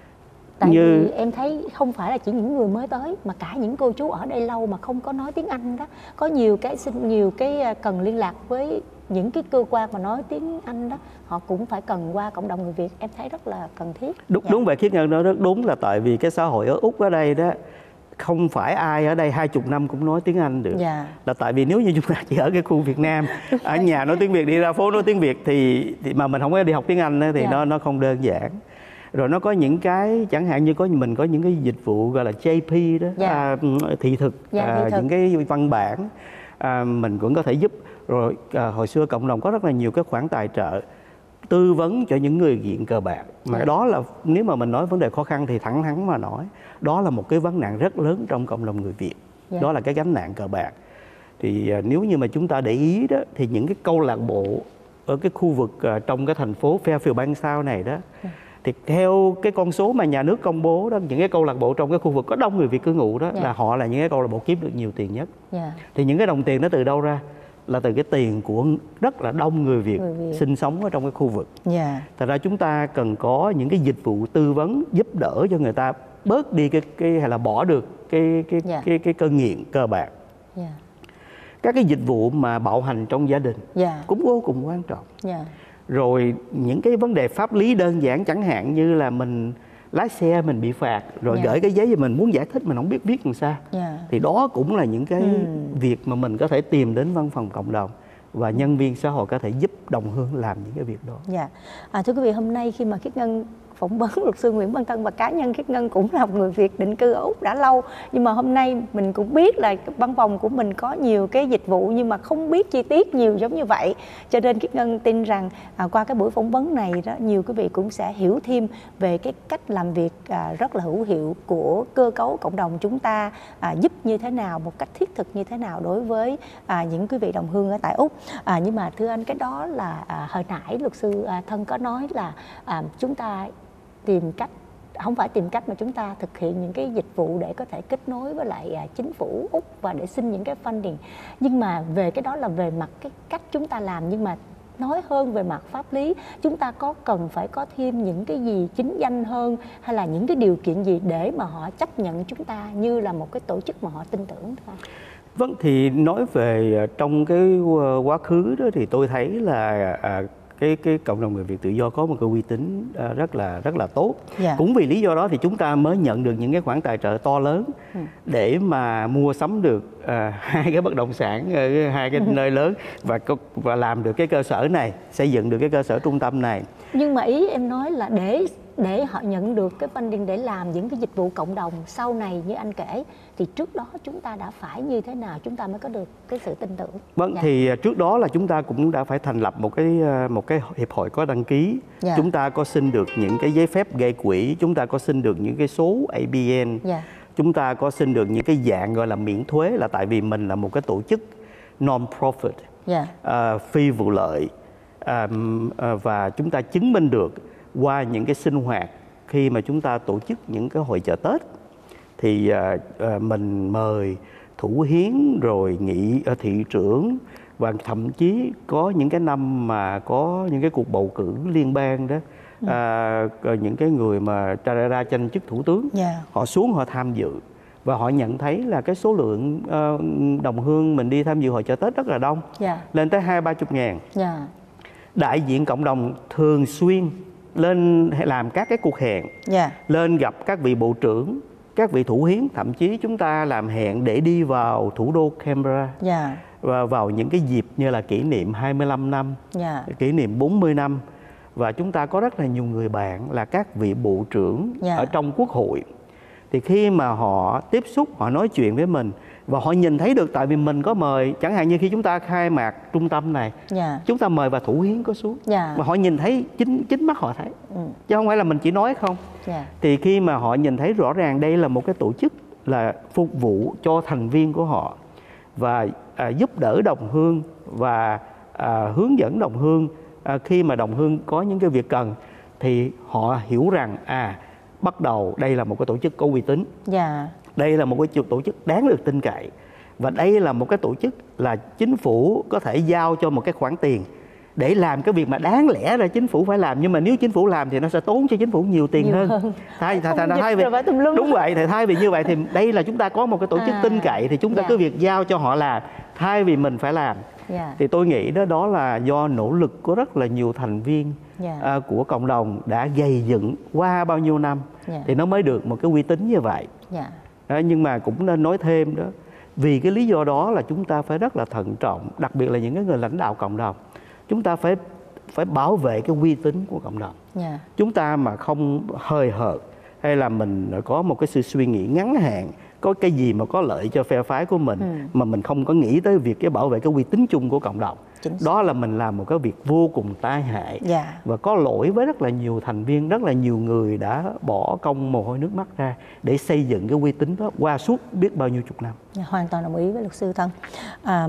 Tại như... vì em thấy không phải là chỉ những người mới tới mà cả những cô chú ở đây lâu mà không có nói tiếng Anh đó, có nhiều cái nhiều cái cần liên lạc với những cái cơ quan mà nói tiếng Anh đó, họ cũng phải cần qua cộng đồng người Việt, em thấy rất là cần thiết. Đúng, dạ. đúng vậy, Khiết Ngân nói rất đúng, là tại vì cái xã hội ở Úc ở đây đó không phải ai ở đây hai chục năm cũng nói tiếng Anh được. Yeah. Là tại vì nếu như chúng ta chỉ ở cái khu Việt Nam, ở nhà nói tiếng Việt, đi ra phố nói tiếng Việt thì, thì mà mình không có đi học tiếng Anh đó, thì yeah. nó nó không đơn giản. Rồi nó có những cái chẳng hạn như có mình có những cái dịch vụ gọi là J P đó, yeah. à, thị thực, yeah, à, thị thực, những cái văn bản à, mình cũng có thể giúp. Rồi à, hồi xưa cộng đồng có rất là nhiều cái khoản tài trợ tư vấn cho những người nghiện cờ bạc, mà yeah. đó là nếu mà mình nói vấn đề khó khăn thì thẳng thắn mà nói đó là một cái vấn nạn rất lớn trong cộng đồng người Việt. Yeah. Đó là cái gánh nặng cờ bạc. thì nếu như mà chúng ta để ý đó, thì những cái câu lạc bộ ở cái khu vực trong cái thành phố Fairfield Bank South này đó, thì theo cái con số mà nhà nước công bố đó, những cái câu lạc bộ trong cái khu vực có đông người Việt cư ngụ đó, yeah. là họ là những cái câu lạc bộ kiếm được nhiều tiền nhất. Yeah. Thì những cái đồng tiền đó từ đâu ra? Là từ cái tiền của rất là đông người Việt, người Việt. sinh sống ở trong cái khu vực. Yeah. Thật ra chúng ta cần có những cái dịch vụ tư vấn giúp đỡ cho người ta bớt đi cái cái hay là bỏ được cái cái yeah. cái cái cơn nghiện cờ bạc. Yeah. Các cái dịch vụ mà bạo hành trong gia đình yeah. cũng vô cùng quan trọng. Yeah. Rồi những cái vấn đề pháp lý đơn giản, chẳng hạn như là mình lái xe mình bị phạt rồi yeah. gửi cái giấy cho mình muốn giải thích mình không biết viết làm sao, yeah. thì đó cũng là những cái ừ. việc mà mình có thể tìm đến văn phòng cộng đồng và nhân viên xã hội có thể giúp đồng hương làm những cái việc đó. Dạ. À, thưa quý vị, hôm nay khi mà Khiết Ngân phỏng vấn luật sư Nguyễn Văn Tân, và cá nhân Khiết Ngân cũng là một người Việt định cư ở Úc đã lâu, nhưng mà hôm nay mình cũng biết là văn phòng của mình có nhiều cái dịch vụ nhưng mà không biết chi tiết nhiều giống như vậy, cho nên Khiết Ngân tin rằng à, qua cái buổi phỏng vấn này đó, nhiều quý vị cũng sẽ hiểu thêm về cái cách làm việc à, rất là hữu hiệu của cơ cấu cộng đồng chúng ta, à, giúp như thế nào, một cách thiết thực như thế nào đối với à, những quý vị đồng hương ở tại Úc. À, nhưng mà thưa anh, cái đó là à, hồi nãy luật sư à, Thân có nói là à, chúng ta tìm cách, không phải tìm cách mà chúng ta thực hiện những cái dịch vụ để có thể kết nối với lại à, chính phủ Úc và để xin những cái funding. Nhưng mà về cái đó là về mặt cái cách chúng ta làm, nhưng mà nói hơn về mặt pháp lý, chúng ta có cần phải có thêm những cái gì chính danh hơn, hay là những cái điều kiện gì để mà họ chấp nhận chúng ta như là một cái tổ chức mà họ tin tưởng thôi? Vâng, thì nói về trong cái quá khứ đó thì tôi thấy là à, cái cái cộng đồng người Việt tự do có một cái uy tín uh, rất là rất là tốt. Yeah. Cũng vì lý do đó thì chúng ta mới nhận được những cái khoản tài trợ to lớn ừ. để mà mua sắm được uh, hai cái bất động sản, uh, hai cái nơi lớn và và làm được cái cơ sở này, xây dựng được cái cơ sở trung tâm này. Nhưng mà ý em nói là để để họ nhận được cái funding để làm những cái dịch vụ cộng đồng sau này như anh kể, thì trước đó chúng ta đã phải như thế nào chúng ta mới có được cái sự tin tưởng? Vâng, dạ. thì trước đó là chúng ta cũng đã phải thành lập một cái một cái hiệp hội có đăng ký. Dạ. Chúng ta có xin được những cái giấy phép gây quỹ, chúng ta có xin được những cái số A B N. Dạ. Chúng ta có xin được những cái dạng gọi là miễn thuế, là tại vì mình là một cái tổ chức non-profit, dạ. uh, phi vụ lợi, uh, uh, và chúng ta chứng minh được qua những cái sinh hoạt khi mà chúng ta tổ chức những cái hội chợ Tết thì uh, uh, mình mời thủ hiến rồi nghị uh, thị trưởng, và thậm chí có những cái năm mà có những cái cuộc bầu cử liên bang đó, ừ. uh, những cái người mà ra, ra tranh chức thủ tướng, yeah. họ xuống họ tham dự và họ nhận thấy là cái số lượng uh, đồng hương mình đi tham dự hội chợ Tết rất là đông, yeah. lên tới hai ba chục ngàn. Yeah. Đại diện cộng đồng thường xuyên lên làm các cái cuộc hẹn, yeah. lên gặp các vị bộ trưởng, các vị thủ hiến, thậm chí chúng ta làm hẹn để đi vào thủ đô Canberra, yeah. và vào những cái dịp như là kỷ niệm hai mươi lăm năm, yeah. kỷ niệm bốn mươi năm, và chúng ta có rất là nhiều người bạn là các vị bộ trưởng, yeah. ở trong quốc hội. Thì khi mà họ tiếp xúc, họ nói chuyện với mình và họ nhìn thấy được, tại vì mình có mời, chẳng hạn như khi chúng ta khai mạc trung tâm này, yeah. chúng ta mời và thủ hiến có xuống, yeah. mà họ nhìn thấy chính chính mắt họ thấy, ừ. chứ không phải là mình chỉ nói không. Yeah. Thì khi mà họ nhìn thấy rõ ràng đây là một cái tổ chức là phục vụ cho thành viên của họ và à, giúp đỡ đồng hương và à, hướng dẫn đồng hương à, khi mà đồng hương có những cái việc cần, thì họ hiểu rằng à bắt đầu đây là một cái tổ chức có uy tín, yeah. đây là một cái tổ chức đáng được tin cậy, và đây là một cái tổ chức là chính phủ có thể giao cho một cái khoản tiền để làm cái việc mà đáng lẽ ra chính phủ phải làm, nhưng mà nếu chính phủ làm thì nó sẽ tốn cho chính phủ nhiều tiền nhiều hơn. hơn. Thay, thay, thay, thay vì đúng vậy, thì thay vì như vậy thì đây là chúng ta có một cái tổ chức à, tin cậy thì chúng ta yeah. cứ việc giao cho họ làm thay vì mình phải làm. Yeah. Thì tôi nghĩ đó đó là do nỗ lực của rất là nhiều thành viên yeah. uh, của cộng đồng đã gây dựng qua bao nhiêu năm, yeah. thì nó mới được một cái uy tín như vậy. Yeah. uh, nhưng mà cũng nên nói thêm đó, vì cái lý do đó là chúng ta phải rất là thận trọng, đặc biệt là những cái người lãnh đạo cộng đồng, chúng ta phải phải bảo vệ cái uy tín của cộng đồng. Yeah. Chúng ta mà không hời hợt hay là mình có một cái sự suy nghĩ ngắn hạn có cái gì mà có lợi cho phe phái của mình, ừ. mà mình không có nghĩ tới việc cái bảo vệ cái uy tín chung của cộng đồng. Đó là mình làm một cái việc vô cùng tai hại, yeah. và có lỗi với rất là nhiều thành viên, rất là nhiều người đã bỏ công mồ hôi nước mắt ra để xây dựng cái uy tín đó qua suốt biết bao nhiêu chục năm. Yeah, hoàn toàn đồng ý với luật sư Thân. À,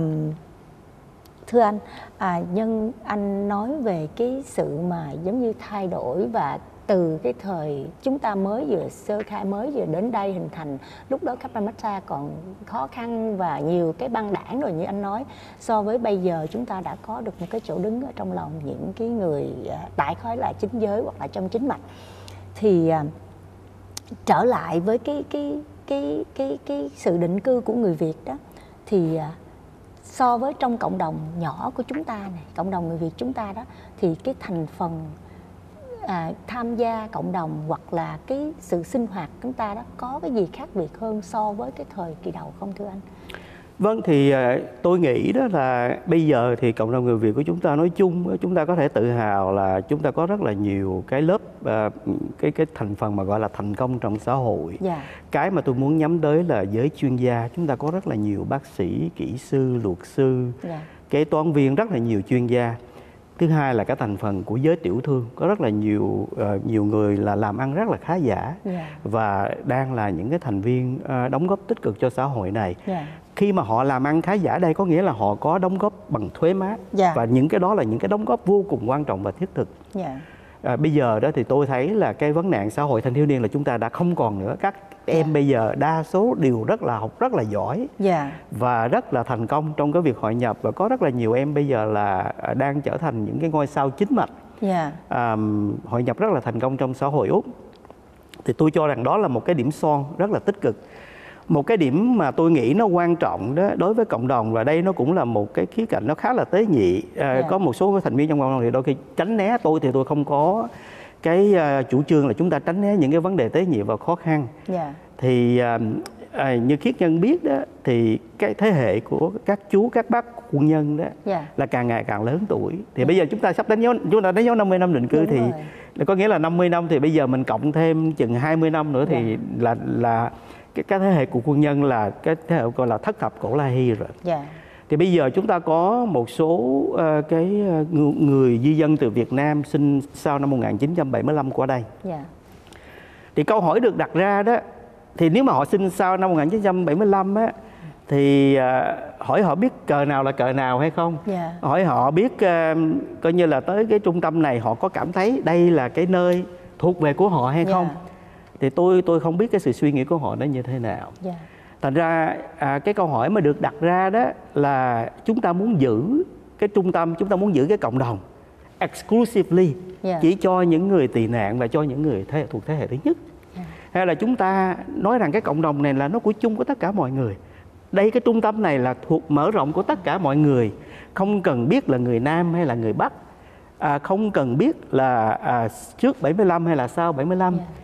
thưa anh, à, nhân anh nói về cái sự mà giống như thay đổi và từ cái thời chúng ta mới vừa sơ khai, mới vừa đến đây hình thành, lúc đó Capac Matta còn khó khăn và nhiều cái băng đảng rồi như anh nói, so với bây giờ chúng ta đã có được một cái chỗ đứng ở trong lòng những cái người đại khái là chính giới hoặc là trong chính mạch. Thì à, trở lại với cái cái cái cái cái sự định cư của người Việt đó, thì à, so với trong cộng đồng nhỏ của chúng ta này, cộng đồng người Việt chúng ta đó, thì cái thành phần À, tham gia cộng đồng hoặc là cái sự sinh hoạt của chúng ta đó có cái gì khác biệt hơn so với cái thời kỳ đầu không thưa anh? Vâng, thì tôi nghĩ đó là bây giờ thì cộng đồng người Việt của chúng ta nói chung, chúng ta có thể tự hào là chúng ta có rất là nhiều cái lớp cái cái thành phần mà gọi là thành công trong xã hội. Yeah. Cái mà tôi muốn nhắm tới là giới chuyên gia, chúng ta có rất là nhiều bác sĩ, kỹ sư, luật sư, yeah. kế toán viên, rất là nhiều chuyên gia. Thứ hai là cái thành phần của giới tiểu thương, có rất là nhiều uh, nhiều người là làm ăn rất là khá giả, yeah. và đang là những cái thành viên uh, đóng góp tích cực cho xã hội này. Yeah. Khi mà họ làm ăn khá giả đây có nghĩa là họ có đóng góp bằng thuế má, yeah. và những cái đó là những cái đóng góp vô cùng quan trọng và thiết thực. Yeah. À, bây giờ đó thì tôi thấy là cái vấn nạn xã hội thanh thiếu niên là chúng ta đã không còn nữa. Các em yeah. bây giờ đa số đều rất là học rất là giỏi, yeah. và rất là thành công trong cái việc hội nhập, và có rất là nhiều em bây giờ là đang trở thành những cái ngôi sao chính mạch, yeah. à, hội nhập rất là thành công trong xã hội Úc. Thì tôi cho rằng đó là một cái điểm son rất là tích cực. Một cái điểm mà tôi nghĩ nó quan trọng đó đối với cộng đồng, và đây nó cũng là một cái khía cạnh nó khá là tế nhị. À, yeah. Có một số thành viên trong cộng đồng thì đôi khi tránh né, tôi thì tôi không có cái uh, chủ trương là chúng ta tránh né những cái vấn đề tế nhị và khó khăn. Yeah. Thì uh, uh, như Khiết Nhân biết đó, thì cái thế hệ của các chú các bác quân nhân đó, yeah. là càng ngày càng lớn tuổi. Thì yeah. bây giờ chúng ta sắp đánh dấu chúng ta đánh dấu năm mươi năm định cư. Đúng thì rồi. Có nghĩa là năm mươi năm thì bây giờ mình cộng thêm chừng hai mươi năm nữa thì yeah. là là cái, cái thế hệ của quân nhân là cái thế hệ gọi là thất thập cổ La Hy rồi. Yeah. Thì bây giờ chúng ta có một số uh, cái người, người di dân từ Việt Nam sinh sau năm một nghìn chín trăm bảy mươi lăm qua đây. Yeah. Thì câu hỏi được đặt ra đó, thì nếu mà họ sinh sau năm một nghìn chín trăm bảy mươi lăm á, thì uh, hỏi họ biết cờ nào là cờ nào hay không? Yeah. Hỏi họ biết uh, coi như là tới cái trung tâm này họ có cảm thấy đây là cái nơi thuộc về của họ hay không? Yeah. Thì tôi tôi không biết cái sự suy nghĩ của họ nó như thế nào. Yeah. Thành ra à, cái câu hỏi mà được đặt ra đó là chúng ta muốn giữ cái trung tâm, chúng ta muốn giữ cái cộng đồng exclusively, yeah. chỉ cho những người tị nạn và cho những người thế, thuộc thế hệ thứ nhất. Yeah. Hay là chúng ta nói rằng cái cộng đồng này là nó của chung của tất cả mọi người. Đây cái trung tâm này là thuộc mở rộng của tất cả mọi người, không cần biết là người Nam hay là người Bắc, à, không cần biết là à, trước bảy mươi lăm hay là sau bảy mươi lăm. Yeah.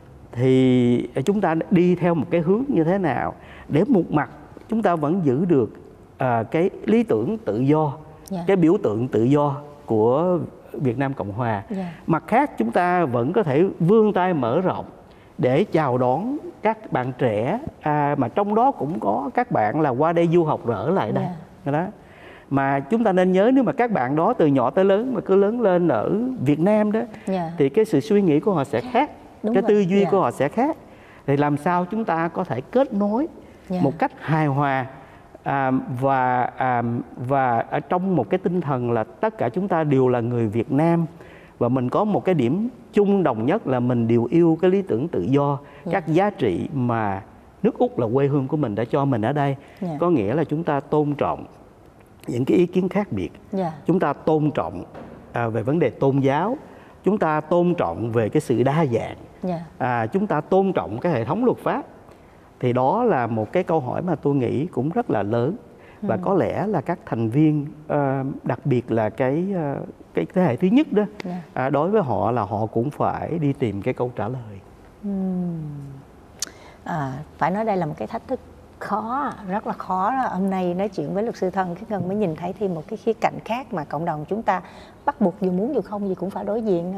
Thì chúng ta đi theo một cái hướng như thế nào để một mặt chúng ta vẫn giữ được à, cái lý tưởng tự do, yeah. cái biểu tượng tự do của Việt Nam Cộng Hòa. Yeah. Mặt khác chúng ta vẫn có thể vươn tay mở rộng để chào đón các bạn trẻ, à, mà trong đó cũng có các bạn là qua đây du học rồi ở lại đây. Yeah. Đó. Mà chúng ta nên nhớ, nếu mà các bạn đó từ nhỏ tới lớn mà cứ lớn lên ở Việt Nam đó, yeah. thì cái sự suy nghĩ của họ sẽ khác. Đúng cái rồi. Tư duy yeah. của họ sẽ khác. Thì làm sao chúng ta có thể kết nối yeah. một cách hài hòa, à, và à, và ở trong một cái tinh thần là tất cả chúng ta đều là người Việt Nam, và mình có một cái điểm chung đồng nhất là mình đều yêu cái lý tưởng tự do, yeah. các giá trị mà nước Úc là quê hương của mình đã cho mình ở đây. Yeah. Có nghĩa là chúng ta tôn trọng những cái ý kiến khác biệt, yeah. chúng ta tôn trọng à, về vấn đề tôn giáo, chúng ta tôn trọng về cái sự đa dạng, yeah. à, chúng ta tôn trọng cái hệ thống luật pháp. Thì đó là một cái câu hỏi mà tôi nghĩ cũng rất là lớn, và ừ. có lẽ là các thành viên, uh, đặc biệt là cái uh, cái thế hệ thứ nhất đó, yeah. à, đối với họ là họ cũng phải đi tìm cái câu trả lời. uhm. à, Phải nói đây là một cái thách thức khó, rất là khó. Hôm nay nói chuyện với luật sư Thân, Khiết Ngân mới nhìn thấy thêm một cái khía cạnh khác mà cộng đồng chúng ta bắt buộc dù muốn dù không gì cũng phải đối diện. à,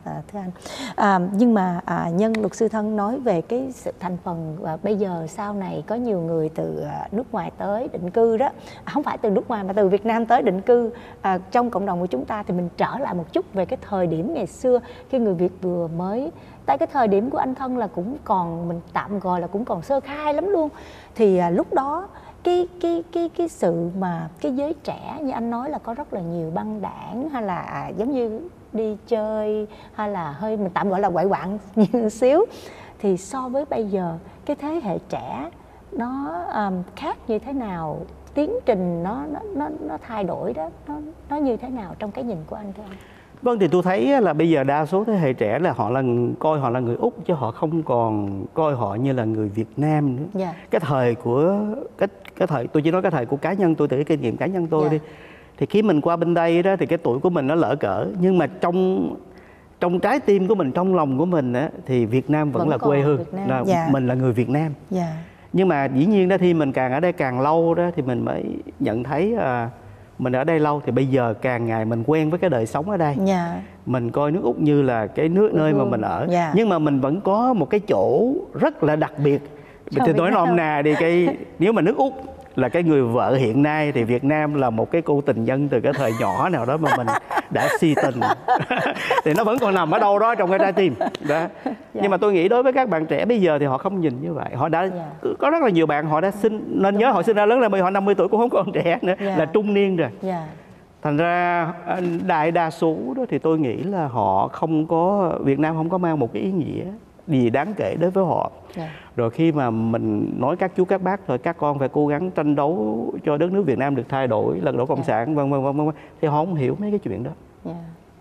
à, thưa anh. À, nhưng mà à, nhân luật sư thân nói về cái sự thành phần à, bây giờ sau này có nhiều người từ à, nước ngoài tới định cư đó, à, không phải từ nước ngoài mà từ Việt Nam tới định cư à, trong cộng đồng của chúng ta, thì mình trở lại một chút về cái thời điểm ngày xưa khi người Việt vừa mới, tại cái thời điểm của anh Thân là cũng còn, mình tạm gọi là cũng còn sơ khai lắm luôn, thì à, lúc đó cái cái cái cái sự mà cái giới trẻ như anh nói là có rất là nhiều băng đảng, hay là à, giống như đi chơi, hay là hơi mình tạm gọi là quậy quạng như xíu, thì so với bây giờ cái thế hệ trẻ nó um, khác như thế nào, tiến trình nó nó nó nó thay đổi đó, nó nó như thế nào trong cái nhìn của anh thưa anh? Vâng, thì tôi thấy là bây giờ đa số thế hệ trẻ là họ là coi họ là người Úc, chứ họ không còn coi họ như là người Việt Nam nữa. Yeah. Cái thời của cái cái thời tôi chỉ nói cái thời của cá nhân tôi, từ cái kinh nghiệm cá nhân tôi. Yeah. đi thì khi mình qua bên đây đó thì cái tuổi của mình nó lỡ cỡ, nhưng mà trong trong trái tim của mình, trong lòng của mình á, thì Việt Nam vẫn, vẫn là quê hương, là yeah. mình là người Việt Nam. Yeah. Nhưng mà dĩ nhiên đó, khi mình càng ở đây càng lâu đó thì mình mới nhận thấy à, mình ở đây lâu thì bây giờ càng ngày mình quen với cái đời sống ở đây. Yeah. Mình coi nước Úc như là cái nước nơi mà mình ở. Yeah. Nhưng mà mình vẫn có một cái chỗ rất là đặc biệt. Thì nói nôm na đi, cái nếu mà nước Úc là cái người vợ hiện nay, thì Việt Nam là một cái cô tình nhân từ cái thời nhỏ nào đó mà mình đã si tình. Thì nó vẫn còn nằm ở đâu đó trong cái trái tim đó. Yeah. Nhưng mà tôi nghĩ đối với các bạn trẻ bây giờ thì họ không nhìn như vậy. Họ đã yeah. có rất là nhiều bạn họ đã sinh, nên nhớ họ sinh ra lớn lên, bây giờ họ năm mươi tuổi cũng không còn trẻ nữa. Yeah. Là trung niên rồi. Yeah. Thành ra đại đa số đó thì tôi nghĩ là họ không có, Việt Nam không có mang một cái ý nghĩa gì đáng kể đối với họ. Yeah. Rồi khi mà mình nói các chú các bác rồi các con phải cố gắng tranh đấu cho đất nước Việt Nam được thay đổi, lật đổ cộng yeah. sản vân vân vân vân, thì họ không hiểu mấy cái chuyện đó. Yeah.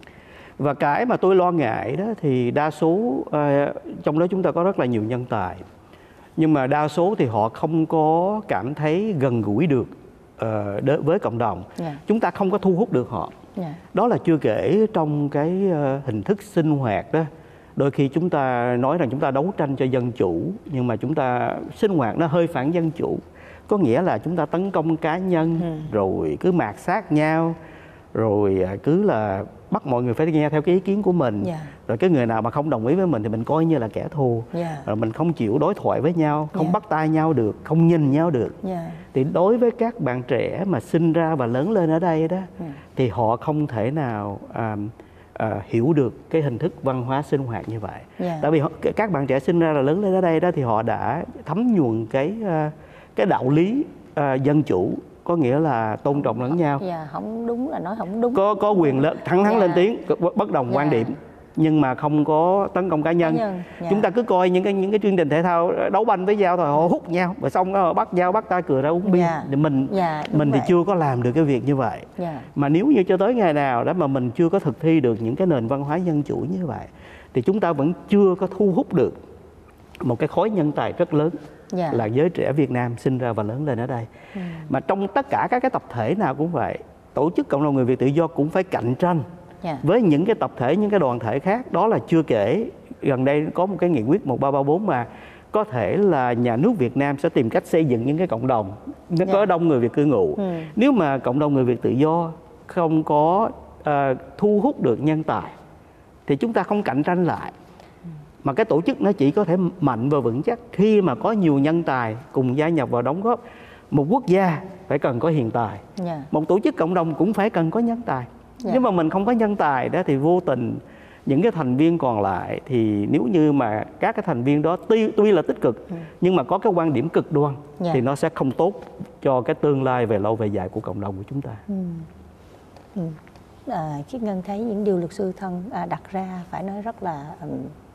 Và cái mà tôi lo ngại đó thì đa số uh, trong đó chúng ta có rất là nhiều nhân tài, nhưng mà đa số thì họ không có cảm thấy gần gũi được uh, với cộng đồng. Yeah. Chúng ta không có thu hút được họ. Yeah. Đó là chưa kể trong cái uh, hình thức sinh hoạt đó. Đôi khi chúng ta nói rằng chúng ta đấu tranh cho dân chủ, nhưng mà chúng ta sinh hoạt nó hơi phản dân chủ. Có nghĩa là chúng ta tấn công cá nhân, ừ. rồi cứ mạt sát nhau, rồi cứ là bắt mọi người phải nghe theo cái ý kiến của mình. Yeah. Rồi cái người nào mà không đồng ý với mình thì mình coi như là kẻ thù. Yeah. Rồi mình không chịu đối thoại với nhau, không yeah. bắt tay nhau được, không nhìn nhau được. Yeah. Thì đối với các bạn trẻ mà sinh ra và lớn lên ở đây đó, yeah. thì họ không thể nào à, À, hiểu được cái hình thức văn hóa sinh hoạt như vậy. Yeah. Tại vì họ, các bạn trẻ sinh ra là lớn lên ở đây đó thì họ đã thấm nhuần cái cái đạo lý uh, dân chủ, có nghĩa là tôn trọng lẫn nhau. Yeah, không đúng là nói không đúng. Có có quyền lợi thẳng thắn yeah. lên tiếng, bất đồng yeah. quan điểm, nhưng mà không có tấn công cá nhân. Cá nhân. Yeah. Chúng ta cứ coi những cái những cái chương trình thể thao đấu banh với nhau thôi, họ hút nhau, rồi xong họ bắt nhau bắt tay cười ra uống bia. Yeah. Thì mình yeah, mình vậy. thì chưa có làm được cái việc như vậy. Yeah. Mà nếu như cho tới ngày nào đó mà mình chưa có thực thi được những cái nền văn hóa dân chủ như vậy, thì chúng ta vẫn chưa có thu hút được một cái khối nhân tài rất lớn. Yeah. Là giới trẻ Việt Nam sinh ra và lớn lên ở đây. Mm. Mà trong tất cả các cái tập thể nào cũng vậy, tổ chức cộng đồng người Việt tự do cũng phải cạnh tranh yeah. với những cái tập thể, những cái đoàn thể khác. Đó là chưa kể gần đây có một cái nghị quyết một ba ba bốn mà có thể là nhà nước Việt Nam sẽ tìm cách xây dựng những cái cộng đồng nó yeah. có đông người Việt cư ngụ. Mm. Nếu mà cộng đồng người Việt tự do không có uh, thu hút được nhân tài thì chúng ta không cạnh tranh lại. Mà cái tổ chức nó chỉ có thể mạnh và vững chắc khi mà có nhiều nhân tài cùng gia nhập vào đóng góp. Một quốc gia phải cần có hiền tài. Yeah. Một tổ chức cộng đồng cũng phải cần có nhân tài. Yeah. Nếu mà mình không có nhân tài đó thì vô tình những cái thành viên còn lại, thì nếu như mà các cái thành viên đó tuy, tuy là tích cực ừ. nhưng mà có cái quan điểm cực đoan yeah. thì nó sẽ không tốt cho cái tương lai về lâu về dài của cộng đồng của chúng ta. Ừ. Ừ. À, Khiết Ngân thấy những điều luật sư Thân à, đặt ra phải nói rất là um,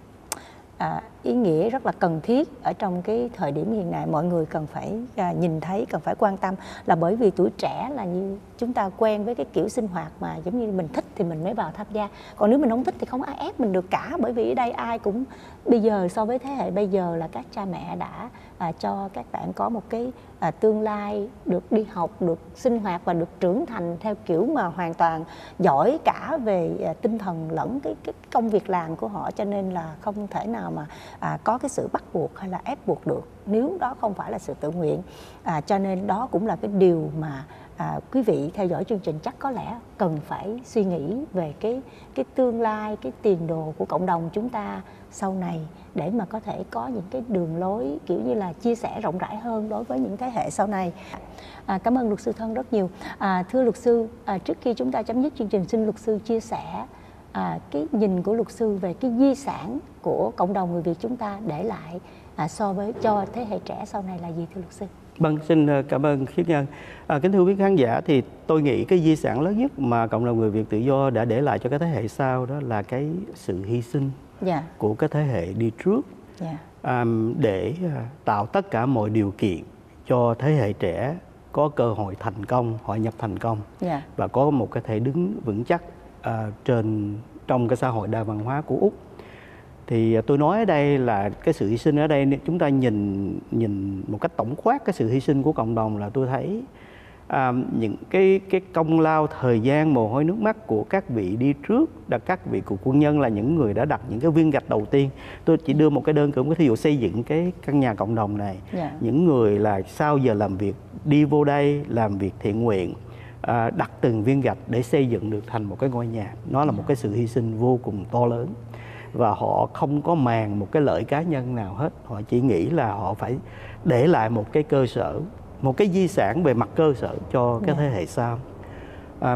À, ý nghĩa, rất là cần thiết ở trong cái thời điểm hiện nay. Mọi người cần phải à, nhìn thấy, cần phải quan tâm, là bởi vì tuổi trẻ là như chúng ta quen với cái kiểu sinh hoạt mà giống như mình thích thì mình mới vào tham gia, còn nếu mình không thích thì không ai ép mình được cả. Bởi vì ở đây ai cũng bây giờ so với thế hệ bây giờ là các cha mẹ đã à, cho các bạn có một cái à, tương lai, được đi học, được sinh hoạt và được trưởng thành theo kiểu mà hoàn toàn giỏi cả về à, tinh thần lẫn cái, cái công việc làm của họ, cho nên là không thể nào mà à, có cái sự bắt buộc hay là ép buộc được nếu đó không phải là sự tự nguyện. À, cho nên đó cũng là cái điều mà à, quý vị theo dõi chương trình chắc có lẽ cần phải suy nghĩ về cái cái tương lai, cái tiền đồ của cộng đồng chúng ta sau này, để mà có thể có những cái đường lối kiểu như là chia sẻ rộng rãi hơn đối với những thế hệ sau này. À, cảm ơn luật sư Thân rất nhiều. À, thưa luật sư, à, trước khi chúng ta chấm dứt chương trình, xin luật sư chia sẻ à, cái nhìn của luật sư về cái di sản của cộng đồng người Việt chúng ta để lại à, so với cho thế hệ trẻ sau này là gì, thưa luật sư? Vâng, xin cảm ơn Khiết Ngân. À, kính thưa quý khán giả, thì tôi nghĩ cái di sản lớn nhất mà cộng đồng người Việt tự do đã để lại cho cái thế hệ sau đó là cái sự hy sinh yeah. của cái thế hệ đi trước yeah. à, để tạo tất cả mọi điều kiện cho thế hệ trẻ có cơ hội thành công, hội nhập thành công yeah. và có một cái thể đứng vững chắc à, trên trong cái xã hội đa văn hóa của Úc. Thì tôi nói ở đây là cái sự hy sinh ở đây, chúng ta nhìn nhìn một cách tổng quát cái sự hy sinh của cộng đồng, là tôi thấy à, những cái cái công lao, thời gian, mồ hôi nước mắt của các vị đi trước, là các vị cựu quân nhân, là những người đã đặt những cái viên gạch đầu tiên. Tôi chỉ đưa một cái đơn cử, một cái thí dụ xây dựng cái căn nhà cộng đồng này. Yeah. Những người là sau giờ làm việc đi vô đây làm việc thiện nguyện, à, đặt từng viên gạch để xây dựng được thành một cái ngôi nhà. Nó là một cái sự hy sinh vô cùng to lớn. Và họ không có màng một cái lợi cá nhân nào hết. Họ chỉ nghĩ là họ phải để lại một cái cơ sở, một cái di sản về mặt cơ sở cho cái thế hệ sau. À,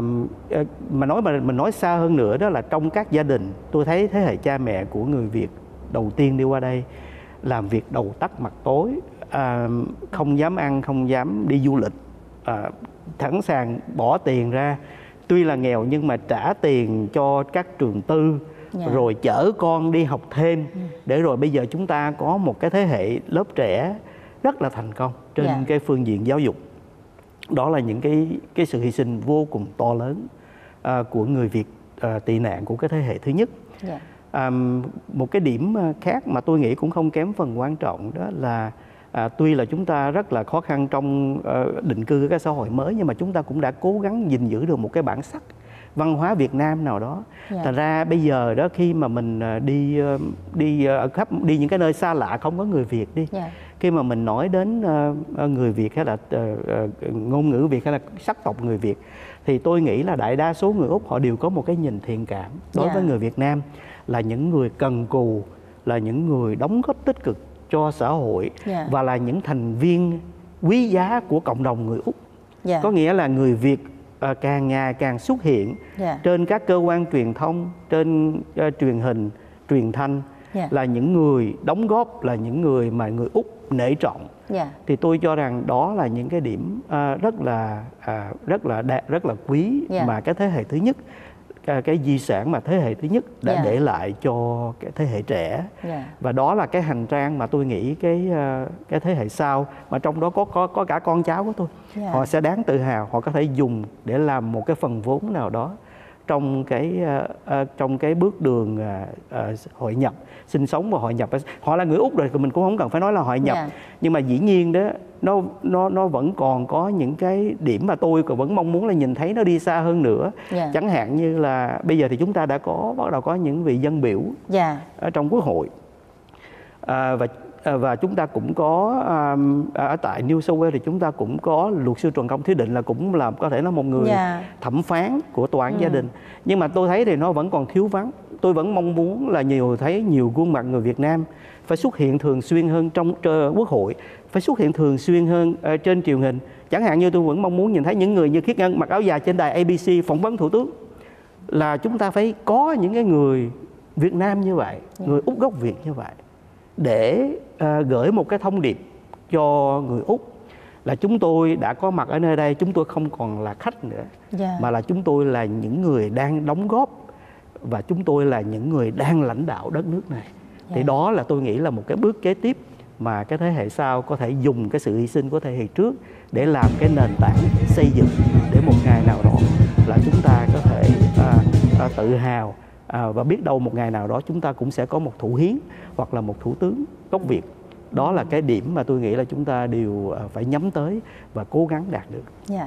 mà nói mà mình nói xa hơn nữa đó là trong các gia đình, tôi thấy thế hệ cha mẹ của người Việt đầu tiên đi qua đây làm việc đầu tắt mặt tối, à, không dám ăn, không dám đi du lịch, à, sẵn sàng bỏ tiền ra, tuy là nghèo nhưng mà trả tiền cho các trường tư. Yeah. Rồi chở con đi học thêm để rồi bây giờ chúng ta có một cái thế hệ lớp trẻ rất là thành công trên yeah. cái phương diện giáo dục. Đó là những cái cái sự hy sinh vô cùng to lớn uh, của người Việt uh, tị nạn của cái thế hệ thứ nhất. Yeah. Um, một cái điểm khác mà tôi nghĩ cũng không kém phần quan trọng đó là À, tuy là chúng ta rất là khó khăn trong uh, định cư cái xã hội mới, nhưng mà chúng ta cũng đã cố gắng gìn giữ được một cái bản sắc văn hóa Việt Nam nào đó. Yeah. Thành ra bây giờ đó, khi mà mình đi đi ở khắp đi những cái nơi xa lạ không có người Việt đi, yeah. khi mà mình nói đến uh, người Việt hay là uh, ngôn ngữ Việt hay là sắc tộc người Việt, thì tôi nghĩ là đại đa số người Úc họ đều có một cái nhìn thiện cảm đối yeah. với người Việt Nam, là những người cần cù, là những người đóng góp tích cực cho xã hội, yeah. và là những thành viên quý giá của cộng đồng người Úc. Yeah. Có nghĩa là người Việt uh, càng ngày càng xuất hiện yeah. trên các cơ quan truyền thông, trên uh, truyền hình, truyền thanh, yeah. là những người đóng góp, là những người mà người Úc nể trọng. Yeah. Thì tôi cho rằng đó là những cái điểm uh, rất là uh, rất là đa, rất là quý, yeah. mà cái thế hệ thứ nhất, cái, cái di sản mà thế hệ thứ nhất đã yeah. để lại cho cái thế hệ trẻ. Yeah. Và đó là cái hành trang mà tôi nghĩ cái cái thế hệ sau, mà trong đó có có có cả con cháu của tôi, yeah. họ sẽ đáng tự hào, họ có thể dùng để làm một cái phần vốn nào đó trong cái uh, uh, trong cái bước đường uh, uh, hội nhập, sinh sống và hội nhập. Họ là người Úc rồi, mình cũng không cần phải nói là hội nhập, yeah. nhưng mà dĩ nhiên đó, nó nó nó vẫn còn có những cái điểm mà tôi còn vẫn mong muốn là nhìn thấy nó đi xa hơn nữa. Yeah. Chẳng hạn như là bây giờ thì chúng ta đã có bắt đầu có những vị dân biểu yeah. ở trong Quốc hội, à, và và chúng ta cũng có um, ở tại New South Wales thì chúng ta cũng có luật sư Trần Công Thúy Định, là cũng là có thể là một người yeah. thẩm phán của tòa án ừ. gia đình. Nhưng mà tôi thấy thì nó vẫn còn thiếu vắng. Tôi vẫn mong muốn là nhiều thấy nhiều gương mặt người Việt Nam phải xuất hiện thường xuyên hơn trong uh, Quốc hội, phải xuất hiện thường xuyên hơn uh, trên truyền hình. Chẳng hạn như tôi vẫn mong muốn nhìn thấy những người như Khiết Ngân mặc áo dài trên đài A B C phỏng vấn thủ tướng, là chúng ta phải có những cái người Việt Nam như vậy, yeah. người Úc gốc Việt như vậy, để uh, gửi một cái thông điệp cho người Úc là chúng tôi đã có mặt ở nơi đây, chúng tôi không còn là khách nữa, yeah. mà là chúng tôi là những người đang đóng góp, và chúng tôi là những người đang lãnh đạo đất nước này. Yeah. Thì đó là tôi nghĩ là một cái bước kế tiếp mà cái thế hệ sau có thể dùng cái sự hy sinh của thế hệ trước để làm cái nền tảng xây dựng, để một ngày nào đó là chúng ta có thể à, à, tự hào. À, và biết đâu một ngày nào đó chúng ta cũng sẽ có một thủ hiến hoặc là một thủ tướng gốc Việt. Đó là cái điểm mà tôi nghĩ là chúng ta đều phải nhắm tới và cố gắng đạt được. Yeah.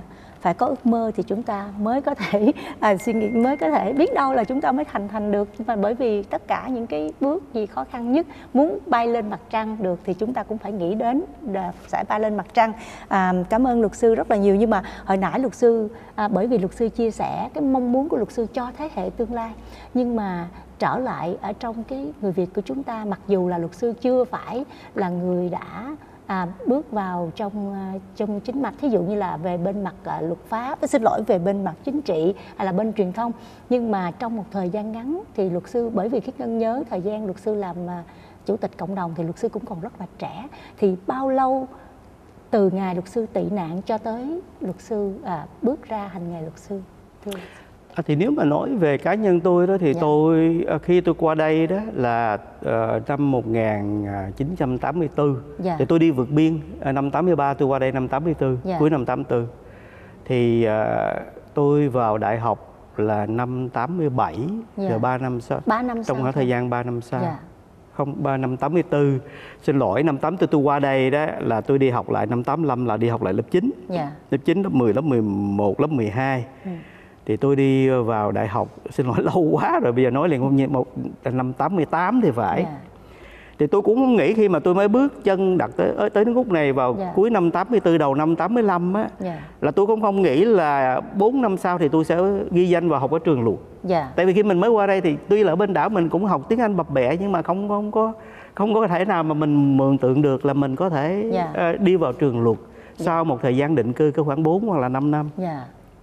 phải có ước mơ thì chúng ta mới có thể à, suy nghĩ, mới có thể biết đâu là chúng ta mới thành thành được. Nhưng mà bởi vì tất cả những cái bước gì khó khăn nhất, muốn bay lên mặt trăng được thì chúng ta cũng phải nghĩ đến là sẽ bay lên mặt trăng. À, cảm ơn luật sư rất là nhiều. Nhưng mà hồi nãy luật sư à, bởi vì luật sư chia sẻ cái mong muốn của luật sư cho thế hệ tương lai, nhưng mà trở lại ở trong cái người Việt của chúng ta, mặc dù là luật sư chưa phải là người đã à, bước vào trong trong chính mặt, thí dụ như là về bên mặt à, luật pháp, xin lỗi về bên mặt chính trị hay là bên truyền thông, nhưng mà trong một thời gian ngắn thì luật sư, bởi vì Khiết Ngân nhớ thời gian luật sư làm à, chủ tịch cộng đồng thì luật sư cũng còn rất là trẻ, thì bao lâu từ ngày luật sư tị nạn cho tới luật sư à, bước ra hành nghề luật sư? Thưa À, thì nếu mà nói về cá nhân tôi đó thì dạ. tôi khi tôi qua đây đó là uh, năm một nghìn chín trăm tám mươi tư, dạ. thì tôi đi vượt biên uh, năm tám mươi ba, tôi qua đây năm tám mươi tư, dạ. cuối năm tám mươi tư. Thì uh, tôi vào đại học là năm tám mươi bảy, dạ. rồi ba năm sau. ba năm trong khoảng thời gian ba năm sau. Dạ. Không, ba năm tám mươi tư. Xin lỗi, năm tám mươi tư tôi qua đây đó là tôi đi học lại, năm tám mươi lăm là đi học lại lớp chín. Dạ. Lớp chín, lớp mười, lớp mười một, lớp mười hai. Ừ. Thì tôi đi vào đại học, xin lỗi lâu quá rồi, bây giờ nói liền không như một năm tám mươi tám thì phải. Yeah. Thì tôi cũng không nghĩ khi mà tôi mới bước chân đặt tới tới nước Úc này vào yeah. cuối năm tám mươi tư đầu năm tám mươi lăm á, yeah. là tôi cũng không nghĩ là bốn năm sau thì tôi sẽ ghi danh vào học ở trường luật. Yeah. Tại vì khi mình mới qua đây thì tuy là ở bên đảo mình cũng học tiếng Anh bập bẹ, nhưng mà không không có không có thể nào mà mình mường tượng được là mình có thể yeah. đi vào trường luật yeah. sau một thời gian định cư có khoảng bốn hoặc là năm năm. Yeah.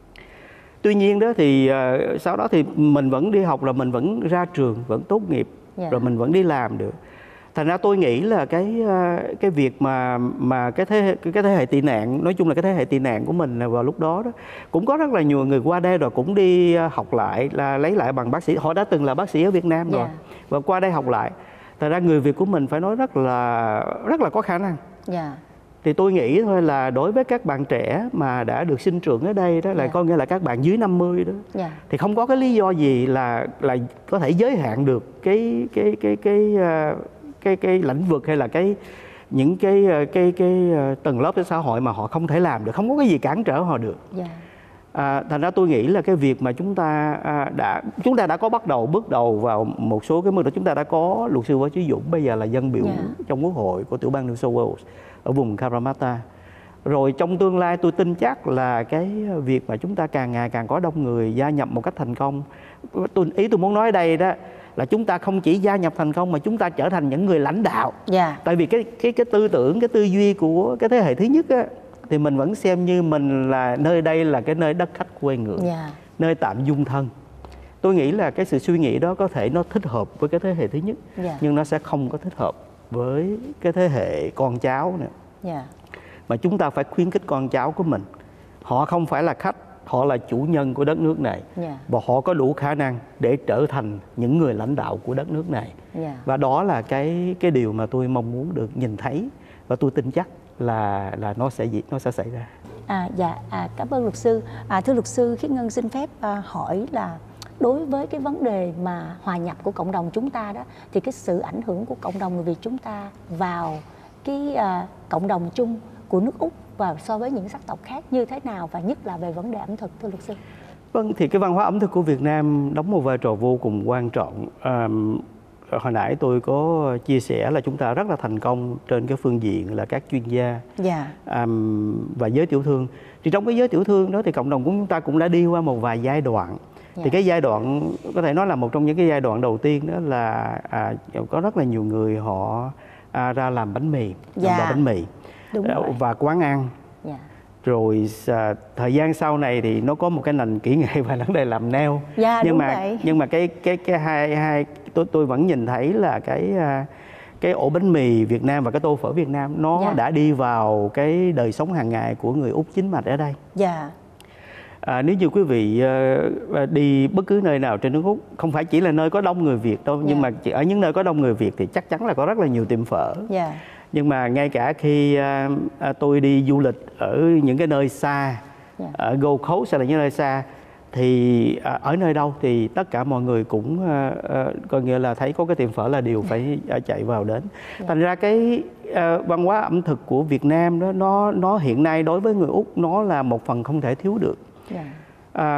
Tuy nhiên đó thì uh, sau đó thì mình vẫn đi học, là mình vẫn ra trường, vẫn tốt nghiệp, yeah. rồi mình vẫn đi làm được. Thành ra tôi nghĩ là cái uh, cái việc mà mà cái thế cái thế hệ tị nạn, nói chung là cái thế hệ tị nạn của mình vào lúc đó đó cũng có rất là nhiều người qua đây rồi cũng đi học lại, là lấy lại bằng bác sĩ. Họ đã từng là bác sĩ ở Việt Nam rồi, yeah. và qua đây học lại. Thành ra người Việt của mình phải nói rất là rất là có khả năng. Yeah. Thì tôi nghĩ thôi là đối với các bạn trẻ mà đã được sinh trưởng ở đây đó, là yeah. có nghĩa là các bạn dưới năm mươi đó, yeah. thì không có cái lý do gì là là có thể giới hạn được cái cái cái cái cái cái, cái lĩnh vực hay là cái những cái cái cái tầng lớp của xã hội mà họ không thể làm được, không có cái gì cản trở họ được. Yeah. À, thành ra tôi nghĩ là cái việc mà chúng ta à, đã chúng ta đã có bắt đầu bước đầu vào một số cái mức độ. Chúng ta đã có luật sư Võ Chí Dũng, bây giờ là dân biểu yeah. trong Quốc hội của tiểu bang New South Wales ở vùng Cabramatta. Rồi trong tương lai tôi tin chắc là cái việc mà chúng ta càng ngày càng có đông người gia nhập một cách thành công. Tôi, ý tôi muốn nói ở đây đó là chúng ta không chỉ gia nhập thành công mà chúng ta trở thành những người lãnh đạo. Yeah. Tại vì cái cái cái tư tưởng, cái tư duy của cái thế hệ thứ nhất á, thì mình vẫn xem như mình là nơi đây là cái nơi đất khách quê người, yeah. nơi tạm dung thân. Tôi nghĩ là cái sự suy nghĩ đó có thể nó thích hợp với cái thế hệ thứ nhất, yeah. nhưng nó sẽ không có thích hợp với cái thế hệ con cháu nữa. Yeah. Mà chúng ta phải khuyến khích con cháu của mình. Họ không phải là khách, họ là chủ nhân của đất nước này, yeah. và họ có đủ khả năng để trở thành những người lãnh đạo của đất nước này. Yeah. Và đó là cái cái điều mà tôi mong muốn được nhìn thấy, và tôi tin chắc là là nó sẽ nó sẽ xảy ra. À, dạ, à, cảm ơn luật sư. À, thưa luật sư, Khiết Ngân xin phép à, hỏi là đối với cái vấn đề mà hòa nhập của cộng đồng chúng ta đó, thì cái sự ảnh hưởng của cộng đồng người Việt chúng ta vào cái à, cộng đồng chung của nước Úc và so với những sắc tộc khác như thế nào, và nhất là về vấn đề ẩm thực, thưa luật sư? Vâng, thì cái văn hóa ẩm thực của Việt Nam đóng một vai trò vô cùng quan trọng. À, hồi nãy tôi có chia sẻ là chúng ta rất là thành công trên cái phương diện là các chuyên gia, yeah. um, và giới tiểu thương. Thì trong cái giới tiểu thương đó thì cộng đồng của chúng ta cũng đã đi qua một vài giai đoạn. Yeah. Thì cái giai đoạn có thể nói là một trong những cái giai đoạn đầu tiên đó là à, có rất là nhiều người họ à, ra làm bánh mì, yeah. làm bánh mì. Đúng rồi. Và quán ăn. Yeah. Rồi à, thời gian sau này thì nó có một cái nền kỹ nghệ và vấn đề làm nail. Yeah, nhưng mà vậy. nhưng mà cái cái cái hai hai tôi tôi vẫn nhìn thấy là cái cái ổ bánh mì Việt Nam và cái tô phở Việt Nam nó yeah. đã đi vào cái đời sống hàng ngày của người Úc chính mạch ở đây. Yeah. À, nếu như quý vị uh, đi bất cứ nơi nào trên nước Úc, không phải chỉ là nơi có đông người Việt đâu, yeah. nhưng mà chỉ ở những nơi có đông người Việt thì chắc chắn là có rất là nhiều tiệm phở. Yeah. Nhưng mà ngay cả khi uh, uh, tôi đi du lịch ở những cái nơi xa, yeah. ở Gold Coast hay là những nơi xa, thì à, ở nơi đâu thì tất cả mọi người cũng à, à, coi nghĩa là thấy có cái tiệm phở là đều phải à, chạy vào đến. Yeah. Thành ra cái à, văn hóa ẩm thực của Việt Nam đó nó nó hiện nay đối với người Úc nó là một phần không thể thiếu được. Yeah. À,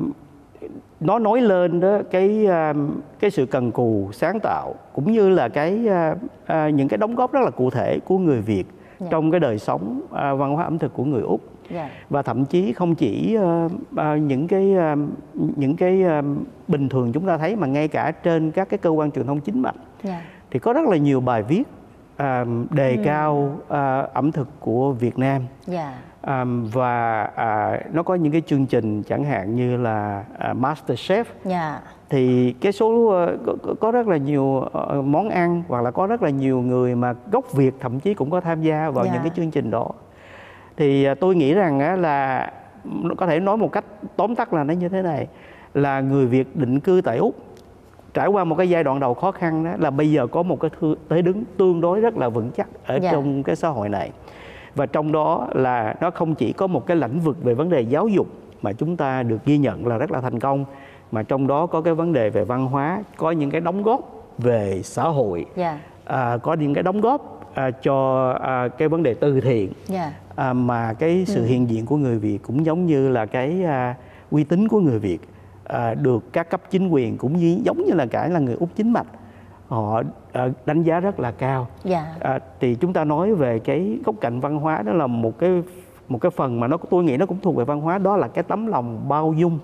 nó nói lên đó cái cái sự cần cù sáng tạo cũng như là cái à, những cái đóng góp rất là cụ thể của người Việt. Yeah. Trong cái đời sống à, văn hóa ẩm thực của người Úc. Yeah. Và thậm chí không chỉ uh, uh, những cái uh, những cái uh, bình thường chúng ta thấy mà ngay cả trên các cái cơ quan truyền thông chính mạnh. Yeah. Thì có rất là nhiều bài viết uh, đề mm. cao uh, ẩm thực của Việt Nam. Yeah. Um, và uh, nó có những cái chương trình chẳng hạn như là uh, MasterChef. Yeah. Thì cái số uh, có, có rất là nhiều uh, món ăn hoặc là có rất là nhiều người mà gốc Việt thậm chí cũng có tham gia vào. Yeah. Những cái chương trình đó. Thì uh, tôi nghĩ rằng uh, là có thể nói một cách tóm tắt là nó như thế này, là người Việt định cư tại Úc trải qua một cái giai đoạn đầu khó khăn đó, là bây giờ có một cái thư, tới đứng tương đối rất là vững chắc ở. Yeah. Trong cái xã hội này. Và trong đó là nó không chỉ có một cái lĩnh vực về vấn đề giáo dục mà chúng ta được ghi nhận là rất là thành công, mà trong đó có cái vấn đề về văn hóa, có những cái đóng góp về xã hội. Yeah. à, có những cái đóng góp à, cho à, cái vấn đề từ thiện. Yeah. à, mà cái sự ừ. hiện diện của người Việt cũng giống như là cái à, uy tín của người Việt à, được các cấp chính quyền cũng như giống như là cả là người Úc chính mạch họ đánh giá rất là cao. Yeah. À, thì chúng ta nói về cái góc cạnh văn hóa, đó là một cái một cái phần mà nó tôi nghĩ nó cũng thuộc về văn hóa, đó là cái tấm lòng bao dung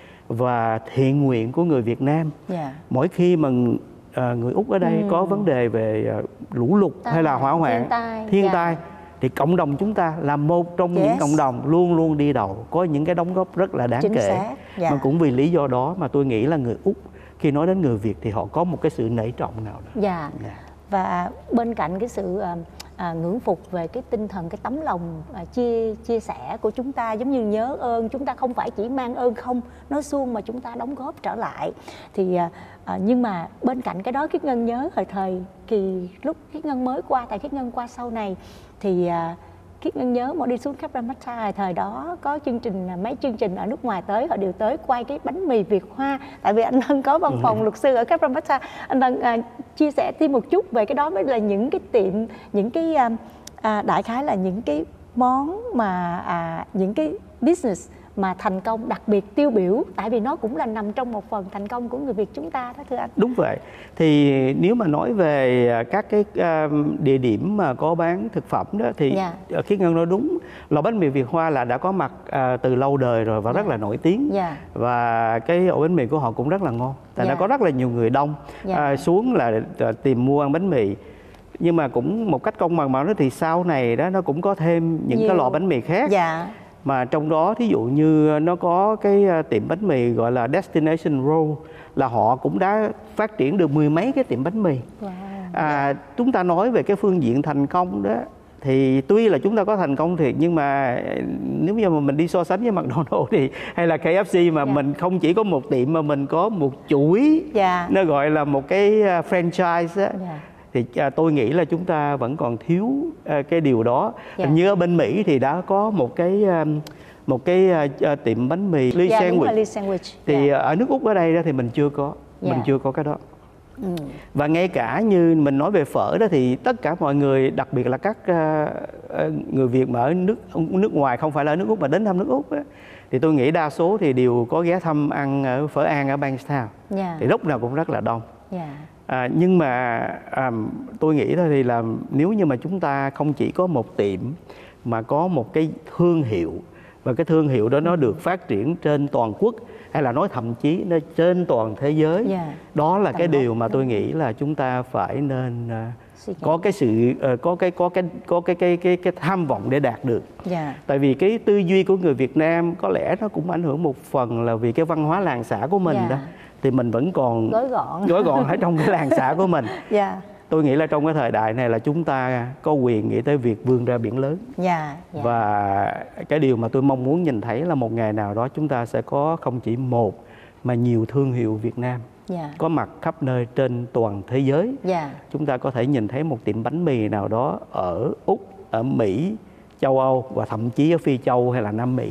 và thiện nguyện của người Việt Nam. Yeah. Mỗi khi mà à, người Úc ở đây ừ. có vấn đề về à, lũ lụt tai hay là hỏa hoạn, thiên tai, thiên tai yeah. thì cộng đồng chúng ta là một trong yes. những cộng đồng luôn luôn đi đầu, có những cái đóng góp rất là đáng Chính kể. Yeah. Mà cũng vì lý do đó mà tôi nghĩ là người Úc khi nói đến người Việt thì họ có một cái sự nể trọng nào đó. Dạ. Yeah. Và bên cạnh cái sự à, ngưỡng phục về cái tinh thần, cái tấm lòng à, chia chia sẻ của chúng ta, giống như nhớ ơn, chúng ta không phải chỉ mang ơn không nói suông mà chúng ta đóng góp trở lại. Thì à, à, nhưng mà bên cạnh cái đó, Khiết Ngân nhớ thời thời kỳ lúc Khiết Ngân mới qua, tại Khiết Ngân qua sau này thì à, Khiết Ngân nhớ một đi xuống Cabramatta, thời đó có chương trình, mấy chương trình ở nước ngoài tới, họ đều tới quay cái bánh mì Việt Hoa. Tại vì anh Hân có văn phòng ừ. luật sư ở Cabramatta, anh Hân à, chia sẻ thêm một chút về cái đó, mới là những cái tiệm, những cái à, à, đại khái là những cái món mà à, những cái business mà thành công, đặc biệt tiêu biểu, tại vì nó cũng là nằm trong một phần thành công của người Việt chúng ta đó thưa anh. Đúng vậy. Thì nếu mà nói về các cái địa điểm mà có bán thực phẩm đó thì yeah. Khiết Ngân nói đúng, lò bánh mì Việt Hoa là đã có mặt từ lâu đời rồi và yeah. rất là nổi tiếng. Yeah. Và cái ổ bánh mì của họ cũng rất là ngon. Tại yeah. nó có rất là nhiều người đông yeah. à, xuống là tìm mua ăn bánh mì. Nhưng mà cũng một cách công bằng mà nói thì sau này đó nó cũng có thêm những nhiều. cái lò bánh mì khác. Yeah. Mà trong đó thí dụ như nó có cái tiệm bánh mì gọi là Destination Roll, là họ cũng đã phát triển được mười mấy cái tiệm bánh mì. Wow. À, chúng ta nói về cái phương diện thành công đó thì tuy là chúng ta có thành công thiệt, nhưng mà nếu như mà mình đi so sánh với McDonald's thì hay là K F C mà yeah. mình không chỉ có một tiệm mà mình có một chuỗi, yeah. nó gọi là một cái franchise á. Yeah. Thì à, tôi nghĩ là chúng ta vẫn còn thiếu à, cái điều đó. Yeah. Như ở bên Mỹ thì đã có một cái à, một cái à, tiệm bánh mì Lee yeah, Sandwich. Lee Sandwich. Thì yeah. ở nước Úc ở đây đó thì mình chưa có, yeah. mình chưa có cái đó. Ừ. Và ngay cả như mình nói về phở đó thì tất cả mọi người, đặc biệt là các uh, người Việt mà ở nước nước ngoài, không phải là ở nước Úc mà đến thăm nước Úc đó, thì tôi nghĩ đa số thì đều có ghé thăm ăn ở phở An ở Bankstown. Yeah. Thì lúc nào cũng rất là đông. Yeah. À, nhưng mà à, tôi nghĩ thôi thì là nếu như mà chúng ta không chỉ có một tiệm mà có một cái thương hiệu, và cái thương hiệu đó nó được phát triển trên toàn quốc, hay là nói thậm chí nó trên toàn thế giới, yeah. đó là Tầm cái điều mà tôi nghĩ là chúng ta phải nên uh, có cái sự uh, có cái có cái có cái cái cái cái tham vọng để đạt được. Yeah. Tại vì cái tư duy của người Việt Nam có lẽ nó cũng ảnh hưởng một phần là vì cái văn hóa làng xã của mình. Yeah. Đó thì mình vẫn còn gói gọn gói gọn ở trong cái làng xã của mình. Yeah. Tôi nghĩ là trong cái thời đại này là chúng ta có quyền nghĩ tới việc vươn ra biển lớn. Yeah. Yeah. Và cái điều mà tôi mong muốn nhìn thấy là một ngày nào đó chúng ta sẽ có không chỉ một mà nhiều thương hiệu Việt Nam, yeah. có mặt khắp nơi trên toàn thế giới. Yeah. Chúng ta có thể nhìn thấy một tiệm bánh mì nào đó ở Úc, ở Mỹ, châu Âu và thậm chí ở Phi Châu hay là Nam Mỹ.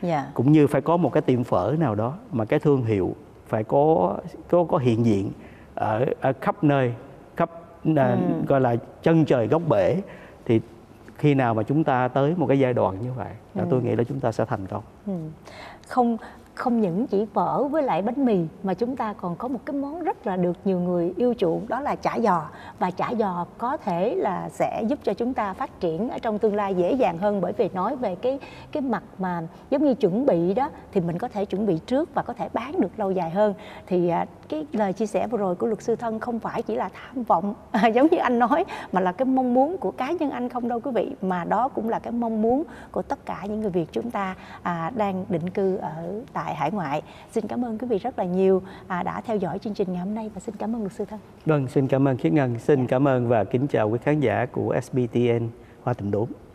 Yeah. Cũng như phải có một cái tiệm phở nào đó mà cái thương hiệu phải có có có hiện diện ở, ở khắp nơi, khắp ừ. gọi là chân trời góc bể, thì khi nào mà chúng ta tới một cái giai đoạn như vậy là ừ. tôi nghĩ là chúng ta sẽ thành công. Ừ. Không không những chỉ phở với lại bánh mì mà chúng ta còn có một cái món rất là được nhiều người yêu chuộng, đó là chả giò. Và chả giò có thể là sẽ giúp cho chúng ta phát triển ở trong tương lai dễ dàng hơn, bởi vì nói về cái cái mặt mà giống như chuẩn bị đó thì mình có thể chuẩn bị trước và có thể bán được lâu dài hơn. Thì cái lời chia sẻ vừa rồi của luật sư Thân không phải chỉ là tham vọng à, giống như anh nói, mà là cái mong muốn của cá nhân anh không đâu quý vị, mà đó cũng là cái mong muốn của tất cả những người Việt chúng ta à, đang định cư ở tại hải ngoại. Xin cảm ơn quý vị rất là nhiều à, đã theo dõi chương trình ngày hôm nay, và xin cảm ơn luật sư Thân. Vâng, xin cảm ơn Khiết Ngân, xin yeah. cảm ơn và kính chào quý khán giả của ét bê tê en Hoa Tịnh Đốn.